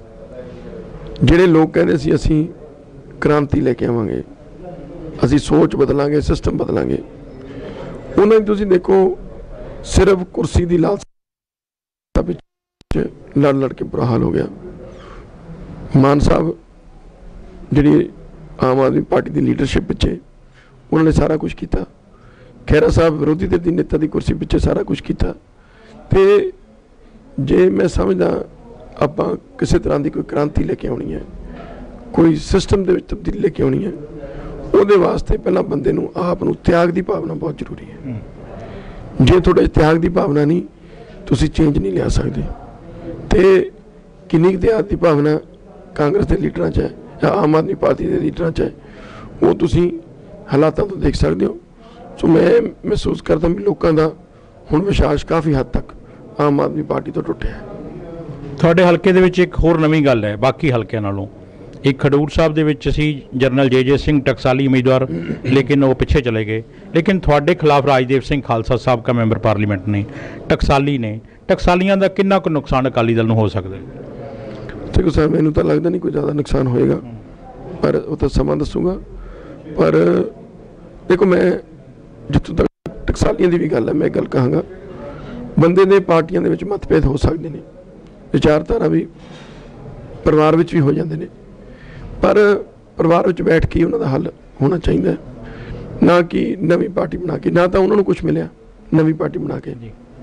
ਜਿਹੜੇ ਲੋਕ ਕਹਿੰਦੇ ਸੀ ਅਸੀਂ ਕ੍ਰਾਂਤੀ ਲੈ ਕੇ ਆਵਾਂਗੇ, ਅਸੀਂ ਸੋਚ ਬਦਲਾਂਗੇ, ਸਿਸਟਮ ਬਦਲਾਂਗੇ, ਉਹਨਾਂ ਦੀ ਤੁਸੀਂ ਦੇਖੋ ਸਿਰਫ ਕੁਰਸੀ ਦੀ ਲਾਲਸਾ ਵਿੱਚ ਲੜ ਕੇ ਬੁਰਾ ਹਾਲ ਹੋ ਗਿਆ। ਮਾਨ ਸਾਹਿਬ ਜਿਹੜੀ ਆਮ ਆਦਮੀ ਪਾਰਟੀ ਦੀ ਲੀਡਰਸ਼ਿਪ ਪਿੱਛੇ ਉਹਨਾਂ ਨੇ ਸਾਰਾ ਕੁਝ ਕੀਤਾ। ਖਹਿਰਾ ਸਾਹਿਬ ਵਿਰੋਧੀ ਧਿਰ ਦੀ ਨੇਤਾ ਦੀ ਕੁਰਸੀ ਪਿੱਛੇ ਸਾਰਾ ਕੁਝ ਕੀਤਾ। ਤੇ ਜੇ ਮੈਂ ਸਮਝਦਾ ਆਪਾਂ ਕਿਸੇ ਤਰ੍ਹਾਂ ਦੀ ਕੋਈ ਕ੍ਰਾਂਤੀ ਲੈ ਕੇ ਆਉਣੀ ਹੈ, ਕੋਈ ਸਿਸਟਮ ਦੇ ਵਿੱਚ ਤਬਦੀਲੀ ਲੈ ਕੇ ਆਉਣੀ ਹੈ, ਉਹਦੇ ਵਾਸਤੇ ਪਹਿਲਾਂ ਬੰਦੇ ਨੂੰ ਆਪ ਨੂੰ ਤਿਆਗ ਦੀ ਭਾਵਨਾ ਬਹੁਤ ਜ਼ਰੂਰੀ ਹੈ। ਜੇ ਤੁਹਾਡੇ ਤਿਆਗ ਦੀ ਭਾਵਨਾ ਨਹੀਂ, ਤੁਸੀਂ ਚੇਂਜ ਨਹੀਂ ਲਿਆ ਸਕਦੇ। ਤੇ ਕਿੰਨੀ ਕੁ ਤਿਆਗ ਦੀ ਭਾਵਨਾ ਕਾਂਗਰਸ ਦੇ ਲੀਡਰਾਂ 'ਚ ਹੈ ਜਾਂ ਆਮ ਆਦਮੀ ਪਾਰਟੀ ਦੇ ਲੀਡਰਾਂ 'ਚ ਹੈ, ਉਹ ਤੁਸੀਂ ਹਾਲਾਤਾਂ ਤੋਂ ਦੇਖ ਸਕਦੇ ਹੋ। ਸੋ ਮੈਂ ਮਹਿਸੂਸ ਕਰਦਾ ਵੀ ਲੋਕਾਂ ਦਾ ਹੁਣ ਵਿਸ਼ਵਾਸ ਕਾਫੀ ਹੱਦ ਤੱਕ ਆਮ ਆਦਮੀ ਪਾਰਟੀ ਤੋਂ ਟੁੱਟਿਆ ਹੈ। ਤੁਹਾਡੇ ਹਲਕੇ ਦੇ ਵਿੱਚ ਇੱਕ ਹੋਰ ਨਵੀਂ ਗੱਲ ਹੈ ਬਾਕੀ ਹਲਕਿਆਂ ਨਾਲੋਂ। ਇੱਕ ਖਡੂਰ ਸਾਹਿਬ ਦੇ ਵਿੱਚ ਸੀ ਜਨਰਲ ਜੇ ਸਿੰਘ ਟਕਸਾਲੀ ਉਮੀਦਵਾਰ, ਲੇਕਿਨ ਉਹ ਪਿੱਛੇ ਚਲੇ ਗਏ। ਲੇਕਿਨ ਤੁਹਾਡੇ ਖਿਲਾਫ ਰਾਜਦੇਵ ਸਿੰਘ ਖਾਲਸਾ ਸਾਹਿਬ ਦਾ ਮੈਂਬਰ ਪਾਰਲੀਮੈਂਟ ਨੇ, ਟਕਸਾਲੀ ਨੇ। ਟਕਸਾਲੀਆਂ ਦਾ ਕਿੰਨਾ ਕੁ ਨੁਕਸਾਨ ਅਕਾਲੀ ਦਲ ਨੂੰ ਹੋ ਸਕਦਾ? ਦੇਖੋ ਸਰ, ਮੈਨੂੰ ਤਾਂ ਲੱਗਦਾ ਨਹੀਂ ਕੋਈ ਜ਼ਿਆਦਾ ਨੁਕਸਾਨ ਹੋਏਗਾ, ਪਰ ਉਹ ਤਾਂ ਸਮਾਂ ਦੱਸੂਗਾ। ਪਰ ਦੇਖੋ, ਮੈਂ ਜਿੱਥੋਂ ਤੱਕ ਟਕਸਾਲੀਆਂ ਦੀ ਵੀ ਗੱਲ ਹੈ, ਮੈਂ ਗੱਲ ਕਹਾਂਗਾ, ਬੰਦੇ ਦੇ ਪਾਰਟੀਆਂ ਦੇ ਵਿੱਚ ਮਤਭੇਦ ਹੋ ਸਕਦੇ ਨੇ, ਵਿਚਾਰਧਾਰਾ ਵੀ ਪਰਿਵਾਰ ਵਿੱਚ ਵੀ ਹੋ ਜਾਂਦੇ ਨੇ, ਪਰ ਪਰਿਵਾਰ ਵਿੱਚ ਬੈਠ ਕੇ ਉਹਨਾਂ ਦਾ ਹੱਲ ਹੋਣਾ ਚਾਹੀਦਾ ਹੈ, ਨਾ ਕਿ ਨਵੀਂ ਪਾਰਟੀ ਬਣਾ ਕੇ। ਨਾ ਤਾਂ ਉਹਨਾਂ ਨੂੰ ਕੁਝ ਮਿਲਿਆ ਨਵੀਂ ਪਾਰਟੀ ਬਣਾ ਕੇ,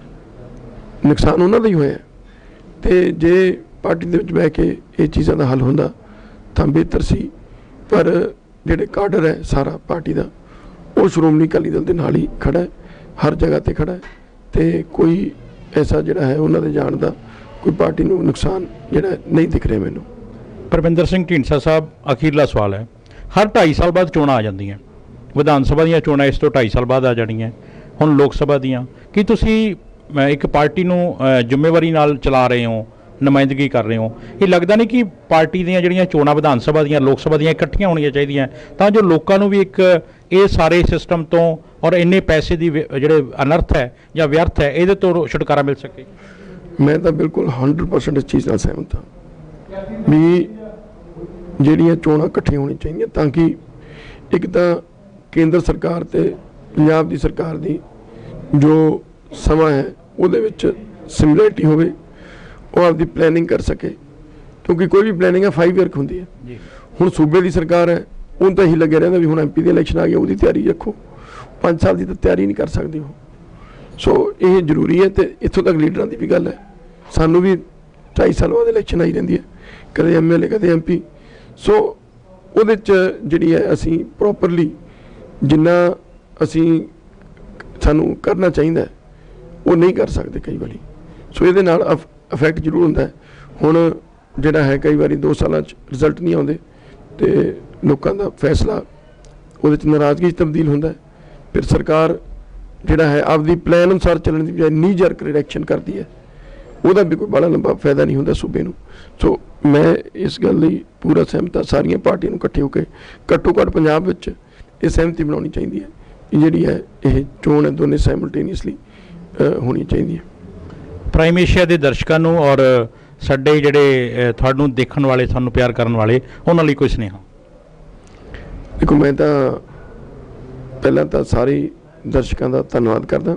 ਨੁਕਸਾਨ ਉਹਨਾਂ ਦਾ ਹੀ ਹੋਇਆ। ਤੇ ਜੇ ਪਾਰਟੀ ਦੇ ਵਿੱਚ ਬਹਿ ਕੇ ਇਹ ਚੀਜ਼ਾਂ ਦਾ ਹੱਲ ਹੁੰਦਾ ਤਾਂ ਬਿਹਤਰ ਸੀ। ਪਰ ਜਿਹੜੇ ਕਾਡਰ ਹੈ ਸਾਰਾ ਪਾਰਟੀ ਦਾ, ਉਹ ਸ਼੍ਰੋਮਣੀ ਅਕਾਲੀ ਦਲ ਦੇ ਨਾਲ ਹੀ ਖੜਾ ਹੈ, ਹਰ ਜਗ੍ਹਾ 'ਤੇ ਖੜਾ ਹੈ, ਤੇ ਕੋਈ ਐਸਾ ਜਿਹੜਾ ਹੈ ਉਹਨਾਂ ਦੇ ਜਾਣ ਦਾ ਕੋਈ ਪਾਰਟੀ ਨੂੰ ਨੁਕਸਾਨ ਜਿਹੜਾ ਨਹੀਂ ਦਿਖ ਰਿਹਾ ਮੈਨੂੰ। ਪਰਮਿੰਦਰ ਸਿੰਘ ਢੀਂਡਸਾ ਸਾਹਿਬ, ਅਖੀਰਲਾ ਸਵਾਲ ਹੈ, ਹਰ 2.5 ਸਾਲ ਬਾਅਦ ਚੋਣਾਂ ਆ ਜਾਂਦੀਆਂ, ਵਿਧਾਨ ਸਭਾ ਦੀਆਂ ਚੋਣਾਂ ਇਸ ਤੋਂ 2.5 ਸਾਲ ਬਾਅਦ ਆ ਜਾਣੀਆਂ, ਹੁਣ ਲੋਕ ਸਭਾ ਦੀਆਂ। ਕੀ ਤੁਸੀਂ ਇੱਕ ਪਾਰਟੀ ਨੂੰ ਜ਼ਿੰਮੇਵਾਰੀ ਨਾਲ ਚਲਾ ਰਹੇ ਹੋ, ਨੁਮਾਇੰਦਗੀ ਕਰ ਰਹੇ ਹੋ? ਇਹ ਲੱਗਦਾ ਨਹੀਂ ਕਿ ਪਾਰਟੀ ਦੀਆਂ ਜਿਹੜੀਆਂ ਚੋਣਾਂ ਵਿਧਾਨ ਸਭਾ ਦੀਆਂ, ਲੋਕ ਸਭਾ ਦੀਆਂ ਇਕੱਠੀਆਂ ਹੋਣੀਆਂ ਚਾਹੀਦੀਆਂ, ਤਾਂ ਜੋ ਲੋਕਾਂ ਨੂੰ ਵੀ ਇੱਕ ਇਹ ਸਾਰੇ ਸਿਸਟਮ ਤੋਂ ਔਰ ਇੰਨੇ ਪੈਸੇ ਦੀ ਜਿਹੜੇ ਅਨਰਥ ਹੈ ਜਾਂ ਵਿਅਰਥ ਹੈ, ਇਹਦੇ ਤੋਂ ਛੁਟਕਾਰਾ ਮਿਲ ਸਕੇ? ਮੈਂ ਤਾਂ ਬਿਲਕੁਲ 100% ਇਸ ਚੀਜ਼ ਨਾਲ ਸਹਿਮਤ ਹਾਂ ਵੀ ਜਿਹੜੀਆਂ ਚੋਣਾਂ ਇਕੱਠੀਆਂ ਹੋਣੀਆਂ ਚਾਹੀਦੀਆਂ, ਤਾਂ ਕਿ ਇੱਕ ਤਾਂ ਕੇਂਦਰ ਸਰਕਾਰ ਤੇ ਪੰਜਾਬ ਦੀ ਸਰਕਾਰ ਦੀ ਜੋ ਸਮਾਂ ਹੈ ਉਹਦੇ ਵਿੱਚ ਸਿਮਿਲੈਰਿਟੀ ਹੋਵੇ, ਉਹ ਆਪਦੀ ਪਲੈਨਿੰਗ ਕਰ ਸਕੇ। ਕਿਉਂਕਿ ਕੋਈ ਵੀ ਪਲੈਨਿੰਗ ਹੈ 5 ਈਅਰ ਹੁੰਦੀ ਹੈ। ਹੁਣ ਸੂਬੇ ਦੀ ਸਰਕਾਰ ਹੈ, ਉਹਨੂੰ ਤਾਂ ਇਹੀ ਲੱਗਿਆ ਰਹਿੰਦਾ ਵੀ ਹੁਣ MP ਦੀ ਇਲੈਕਸ਼ਨ ਆ ਗਈ, ਉਹਦੀ ਤਿਆਰੀ ਰੱਖੋ। 5 ਸਾਲ ਦੀ ਤਾਂ ਤਿਆਰੀ ਨਹੀਂ ਕਰ ਸਕਦੇ ਉਹ। ਸੋ ਇਹ ਜ਼ਰੂਰੀ ਹੈ। ਤੇ ਇੱਥੋਂ ਤੱਕ ਲੀਡਰਾਂ ਦੀ ਵੀ ਗੱਲ ਹੈ, ਸਾਨੂੰ ਵੀ 2.5 ਸਾਲ ਬਾਅਦ ਇਲੈਕਸ਼ਨ ਆਈ ਰਹਿੰਦੀ ਹੈ, ਕਦੇ MLA ਕਦੇ MP। ਸੋ ਉਹਦੇ 'ਚ ਜਿਹੜੀ ਹੈ ਅਸੀਂ ਪ੍ਰੋਪਰਲੀ ਜਿੰਨਾ ਅਸੀਂ ਸਾਨੂੰ ਕਰਨਾ ਚਾਹੀਦਾ ਉਹ ਨਹੀਂ ਕਰ ਸਕਦੇ ਕਈ ਵਾਰੀ। ਸੋ ਇਹਦੇ ਨਾਲ ਇਫੈਕਟ ਜ਼ਰੂਰ ਹੁੰਦਾ ਹੈ। ਹੁਣ ਜਿਹੜਾ ਹੈ ਕਈ ਵਾਰੀ 2 ਸਾਲਾਂ 'ਚ ਰਿਜ਼ਲਟ ਨਹੀਂ ਆਉਂਦੇ ਤੇ ਲੋਕਾਂ ਦਾ ਫੈਸਲਾ ਉਹਦੇ 'ਚ ਨਾਰਾਜ਼ਗੀ 'ਚ ਤਬਦੀਲ ਹੁੰਦਾ ਹੈ। ਫਿਰ ਸਰਕਾਰ ਜਿਹੜਾ ਹੈ ਆਪਦੀ ਪਲਾਨ ਅਨੁਸਾਰ ਚੱਲਣ ਦੀ ਬਜਾਏ ਨੀ ਜਰਕ ਰਿਐਕਸ਼ਨ ਕਰਦੀ ਹੈ, ਉਹਦਾ ਵੀ ਕੋਈ ਬੜਾ ਲੰਬਾ ਫਾਇਦਾ ਨਹੀਂ ਹੁੰਦਾ ਸੂਬੇ ਨੂੰ। ਸੋ ਮੈਂ ਇਸ ਗੱਲ ਲਈ ਪੂਰਾ ਸਹਿਮਤ ਹਾਂ, ਸਾਰੀਆਂ ਪਾਰਟੀਆਂ ਨੂੰ ਇਕੱਠੇ ਹੋ ਕੇ ਘੱਟੋ ਘੱਟ ਪੰਜਾਬ ਵਿੱਚ ਇਹ ਸਹਿਮਤੀ ਬਣਾਉਣੀ ਚਾਹੀਦੀ ਹੈ ਕਿ ਜਿਹੜੀ ਹੈ ਇਹ ਚੋਣ ਹੈ ਦੋਨੇ ਸਾਈਮਲਟੇਨੀਅਸਲੀ ਹੋਣੀ ਚਾਹੀਦੀ ਹੈ। ਪ੍ਰਾਈਮ ਏਸ਼ੀਆ ਦੇ ਦਰਸ਼ਕਾਂ ਨੂੰ ਔਰ ਸਾਡੇ ਜਿਹੜੇ ਤੁਹਾਨੂੰ ਦੇਖਣ ਵਾਲੇ, ਤੁਹਾਨੂੰ ਪਿਆਰ ਕਰਨ ਵਾਲੇ, ਉਹਨਾਂ ਲਈ ਕੋਈ ਸੁਨੇਹਾ? ਦੇਖੋ, ਮੈਂ ਤਾਂ ਪਹਿਲਾਂ ਤਾਂ ਸਾਰੇ ਦਰਸ਼ਕਾਂ ਦਾ ਧੰਨਵਾਦ ਕਰਦਾ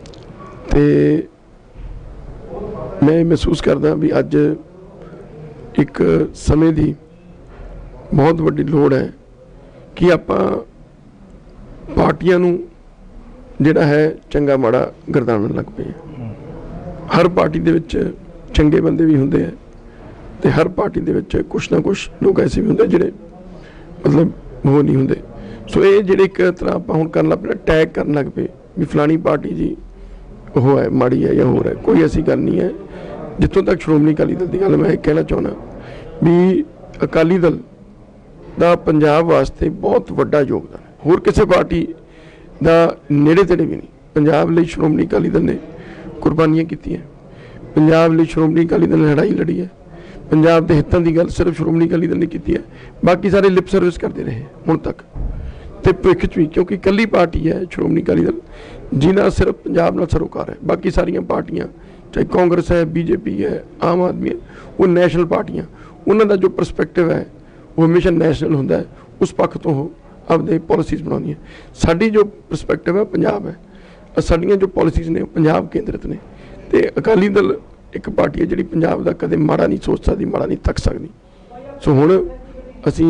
ਤੇ ਮੈਂ ਮਹਿਸੂਸ ਕਰਦਾ ਵੀ ਅੱਜ ਇੱਕ ਸਮੇਂ ਦੀ ਬਹੁਤ ਵੱਡੀ ਲੋੜ ਹੈ ਕਿ ਆਪਾਂ ਪਾਰਟੀਆਂ ਨੂੰ ਜਿਹੜਾ ਹੈ ਚੰਗਾ ਮਾੜਾ ਗਰਦਾਨਣ ਲੱਗ ਪਏ। ਹਰ ਪਾਰਟੀ ਦੇ ਵਿੱਚ ਚੰਗੇ ਬੰਦੇ ਵੀ ਹੁੰਦੇ ਆ ਤੇ ਹਰ ਪਾਰਟੀ ਦੇ ਵਿੱਚ ਕੁਛ ਨਾ ਕੁਛ ਲੋਕ ਐਸੇ ਵੀ ਹੁੰਦੇ ਜਿਹੜੇ ਮਤਲਬ ਉਹ ਨਹੀਂ ਹੁੰਦੇ। ਸੋ ਇਹ ਜਿਹੜੇ ਇੱਕ ਤਰ੍ਹਾਂ ਆਪਾਂ ਹੁਣ ਕਰਨ ਲੱਗ ਪਏ, ਟੈਗ ਕਰਨ ਲੱਗ ਪਏ ਵੀ ਫਲਾਣੀ ਪਾਰਟੀ ਜੀ ਉਹ ਹੈ ਮਾੜੀ ਹੈ ਜਾਂ ਹੋਰ ਹੈ, ਕੋਈ ਐਸੀ ਗੱਲ ਨਹੀਂ ਹੈ। ਜਿੱਥੋਂ ਤੱਕ ਸ਼੍ਰੋਮਣੀ ਅਕਾਲੀ ਦਲ ਦੀ ਗੱਲ, ਮੈਂ ਇਹ ਕਹਿਣਾ ਚਾਹੁੰਦਾ ਵੀ ਅਕਾਲੀ ਦਲ ਦਾ ਪੰਜਾਬ ਵਾਸਤੇ ਬਹੁਤ ਵੱਡਾ ਯੋਗਦਾਨ ਹੈ, ਹੋਰ ਕਿਸੇ ਪਾਰਟੀ ਦਾ ਨੇੜੇ ਤੇੜੇ ਵੀ ਨਹੀਂ। ਪੰਜਾਬ ਲਈ ਸ਼੍ਰੋਮਣੀ ਅਕਾਲੀ ਦਲ ਨੇ ਕੁਰਬਾਨੀਆਂ ਕੀਤੀਆਂ, ਪੰਜਾਬ ਲਈ ਸ਼੍ਰੋਮਣੀ ਅਕਾਲੀ ਦਲ ਨੇ ਲੜਾਈ ਲੜੀ ਹੈ, ਪੰਜਾਬ ਦੇ ਹਿੱਤਾਂ ਦੀ ਗੱਲ ਸਿਰਫ ਸ਼੍ਰੋਮਣੀ ਅਕਾਲੀ ਦਲ ਨੇ ਕੀਤੀ ਹੈ, ਬਾਕੀ ਸਾਰੇ ਲਿਪ ਸਰਵਿਸ ਕਰਦੇ ਰਹੇ ਹੁਣ ਤੱਕ ਤੇ ਭਵਿੱਖ 'ਚ ਵੀ, ਕਿਉਂਕਿ ਇਕੱਲੀ ਪਾਰਟੀ ਹੈ ਸ਼੍ਰੋਮਣੀ ਅਕਾਲੀ ਦਲ ਜਿਹਨਾਂ ਸਿਰਫ ਪੰਜਾਬ ਨਾਲ ਸਰੋਕਾਰ ਹੈ। ਬਾਕੀ ਸਾਰੀਆਂ ਪਾਰਟੀਆਂ ਚਾਹੇ ਕਾਂਗਰਸ ਹੈ, ਬੀਜੇਪੀ ਹੈ, ਆਮ ਆਦਮੀ ਹੈ, ਉਹ ਨੈਸ਼ਨਲ ਪਾਰਟੀਆਂ, ਉਹਨਾਂ ਦਾ ਜੋ ਪਰਸਪੈਕਟਿਵ ਹੈ ਉਹ ਹਮੇਸ਼ਾ ਨੈਸ਼ਨਲ ਹੁੰਦਾ ਹੈ, ਉਸ ਪੱਖ ਤੋਂ ਉਹ ਆਪਦੇ ਪੋਲਿਸੀਜ਼ ਬਣਾਉਂਦੀਆਂ। ਸਾਡੀ ਜੋ ਪਰਸਪੈਕਟਿਵ ਹੈ ਪੰਜਾਬ ਹੈ, ਸਾਡੀਆਂ ਜੋ ਪੋਲਿਸੀਜ਼ ਨੇ ਉਹ ਪੰਜਾਬ ਕੇਂਦਰਿਤ ਨੇ ਤੇ ਅਕਾਲੀ ਦਲ ਇੱਕ ਪਾਰਟੀ ਹੈ ਜਿਹੜੀ ਪੰਜਾਬ ਦਾ ਕਦੇ ਮਾੜਾ ਨਹੀਂ ਸੋਚ ਸਕਦੀ, ਮਾੜਾ ਨਹੀਂ ਤੱਕ ਸਕਦੀ। ਸੋ ਹੁਣ ਅਸੀਂ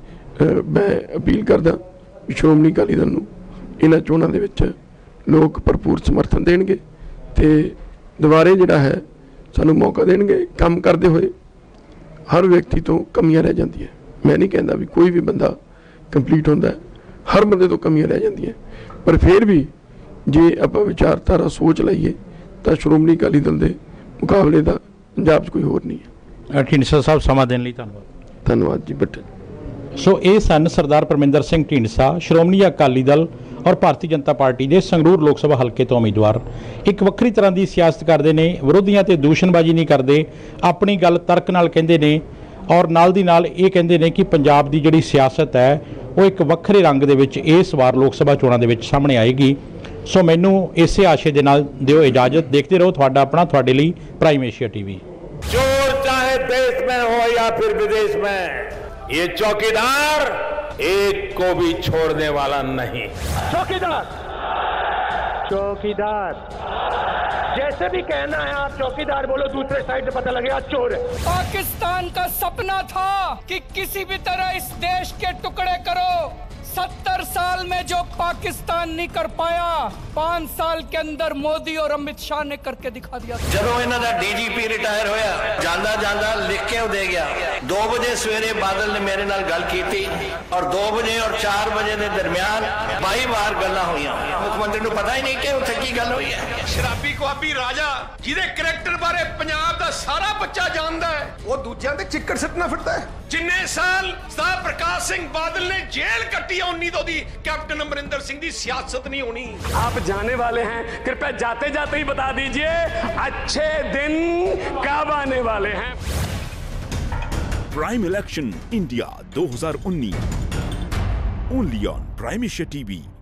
ਮੈਂ ਅਪੀਲ ਕਰਦਾ ਵੀ ਸ਼੍ਰੋਮਣੀ ਅਕਾਲੀ ਦਲ ਨੂੰ ਇਹਨਾਂ ਚੋਣਾਂ ਦੇ ਵਿੱਚ ਲੋਕ ਭਰਪੂਰ ਸਮਰਥਨ ਦੇਣਗੇ ਤੇ ਦੁਬਾਰੇ ਜਿਹੜਾ ਹੈ ਸਾਨੂੰ ਮੌਕਾ ਦੇਣਗੇ। ਕੰਮ ਕਰਦੇ ਹੋਏ ਹਰ ਵਿਅਕਤੀ ਤੋਂ ਕਮੀਆਂ ਰਹਿ ਜਾਂਦੀਆਂ, ਮੈਂ ਨਹੀਂ ਕਹਿੰਦਾ ਵੀ ਕੋਈ ਵੀ ਬੰਦਾ ਕੰਪਲੀਟ ਹੁੰਦਾ, ਹਰ ਬੰਦੇ ਤੋਂ ਕਮੀਆਂ ਰਹਿ ਜਾਂਦੀਆਂ, ਪਰ ਫਿਰ ਵੀ ਜੇ ਆਪਾਂ ਵਿਚਾਰਧਾਰਾ ਸੋਚ ਲਈਏ ਤਾਂ ਸ਼੍ਰੋਮਣੀ ਅਕਾਲੀ ਦਲ ਦੇ ਮੁਕਾਬਲੇ ਦਾ ਪੰਜਾਬ 'ਚ ਕੋਈ ਹੋਰ ਨਹੀਂ ਹੈ। ਢੀਂਡਸਾ ਸਾਹਿਬ, ਸਮਾਂ ਦੇਣ ਲਈ ਧੰਨਵਾਦ। ਧੰਨਵਾਦ ਜੀ ਬੱਟੇ। ਸੋ ਇਹ ਸਨ ਸਰਦਾਰ ਪਰਮਿੰਦਰ ਸਿੰਘ ਢੀਂਡਸਾ, ਸ਼੍ਰੋਮਣੀ ਅਕਾਲੀ ਦਲ ਔਰ ਭਾਰਤੀ ਜਨਤਾ ਪਾਰਟੀ ਦੇ ਸੰਗਰੂਰ ਲੋਕ ਸਭਾ ਹਲਕੇ ਤੋਂ ਉਮੀਦਵਾਰ। ਇੱਕ ਵੱਖਰੀ ਤਰ੍ਹਾਂ ਦੀ ਸਿਆਸਤ ਕਰਦੇ ਨੇ, ਵਿਰੋਧੀਆਂ ਤੇ ਦੂਸ਼ਣਬਾਜ਼ੀ ਨਹੀਂ ਕਰਦੇ, ਆਪਣੀ ਗੱਲ ਤਰਕ ਨਾਲ ਕਹਿੰਦੇ ਨੇ ਔਰ ਨਾਲ ਦੀ ਨਾਲ ਇਹ ਕਹਿੰਦੇ ਨੇ ਕਿ ਪੰਜਾਬ ਦੀ ਜਿਹੜੀ ਸਿਆਸਤ ਹੈ ਉਹ ਇੱਕ ਵੱਖਰੇ ਰੰਗ ਦੇ ਵਿੱਚ ਇਸ ਵਾਰ ਲੋਕ ਸਭਾ ਚੋਣਾਂ ਦੇ ਵਿੱਚ ਸਾਹਮਣੇ ਆਏਗੀ। ਸੋ ਮੈਨੂੰ ਇਸੇ ਆਸ਼ੇ ਦੇ ਨਾਲ ਦਿਓ ਇਜਾਜ਼ਤ। ਦੇਖਦੇ ਰਹੋ ਤੁਹਾਡਾ ਆਪਣਾ, ਤੁਹਾਡੇ ਲਈ ਪ੍ਰਾਈਮ ਏਸ਼ੀਆ ਟੀਵੀ। चोर चाहे देश में हो या फिर विदेश में, ये चौकीदार एक को भी छोड़ने वाला नहीं। चौकीदार, चौकीदार, जैसे भी कहना है आप चौकीदार बोलो, दूसरे साइड से पता लगेगा चोर है। पाकिस्तान का सपना था कि किसी भी तरह इस देश के टुकड़े करो। 70 साल में जो पाकिस्तान नहीं कर पाया, 5 साल के अंदर मोदी और अमित शाह ने करके दिखा दिया। ਜਦੋਂ ਇਹਨਾਂ ਦਾ ਡੀਜੀਪੀ ਰਿਟਾਇਰ ਹੋਇਆ, ਜਾਂਦਾ ਜਾਂਦਾ ਲਿਖ ਕੇ ਉਹ ਦੇ ਗਿਆ। 2 ਵਜੇ ਸਵੇਰੇ ਬਾਦਲ ਨੇ ਮੇਰੇ ਨਾਲ ਗੱਲ ਕੀਤੀ ਔਰ 2 ਵਜੇ ਔਰ 4 ਵਜੇ ਦੇ ਦਰਮਿਆਨ 22 ਵਾਰ ਗੱਲਾਂ ਹੋਈਆਂ। ਮੁੱਖ ਮੰਤਰੀ ਨੂੰ ਪਤਾ ਹੀ ਨਹੀਂ ਕਿ ਉੱਥੇ ਕੀ ਗੱਲ ਹੋਈ ਹੈ। ਸ਼ਰਾਬੀ ਕੁਆਬੀ ਰਾਜਾ ਜਿਹਦੇ ਕਰੈਕਟਰ ਬਾਰੇ ਪੰਜਾਬ ਦਾ ਸਾਰਾ ਬੱਚਾ ਜਾਣਦਾ ਹੈ, ਉਹ ਦੂਜਿਆਂ ਤੇ ਚਿੱਕੜ ਸਿੱਟਣਾ ਫਿਰਦਾ ਹੈ। ਜਿੰਨੇ ਸਾਲ ਸਰਦਾਰ ਪ੍ਰਕਾਸ਼ ਸਿੰਘ ਬਾਦਲ ਨੇ ਜੇਲ੍ਹ ਕੱਟੀ, 19 ਦੀ ਕੈਪਟਨ ਅਮਰਿੰਦਰ ਸਿੰਘ ਦੀ ਸਿਆਸਤ नहीं होनी। आप जाने वाले हैं, कृपया जाते जाते ही बता दीजिए अच्छे दिन कब आने वाले हैं। Prime election India 2019 only on prime Asia TV.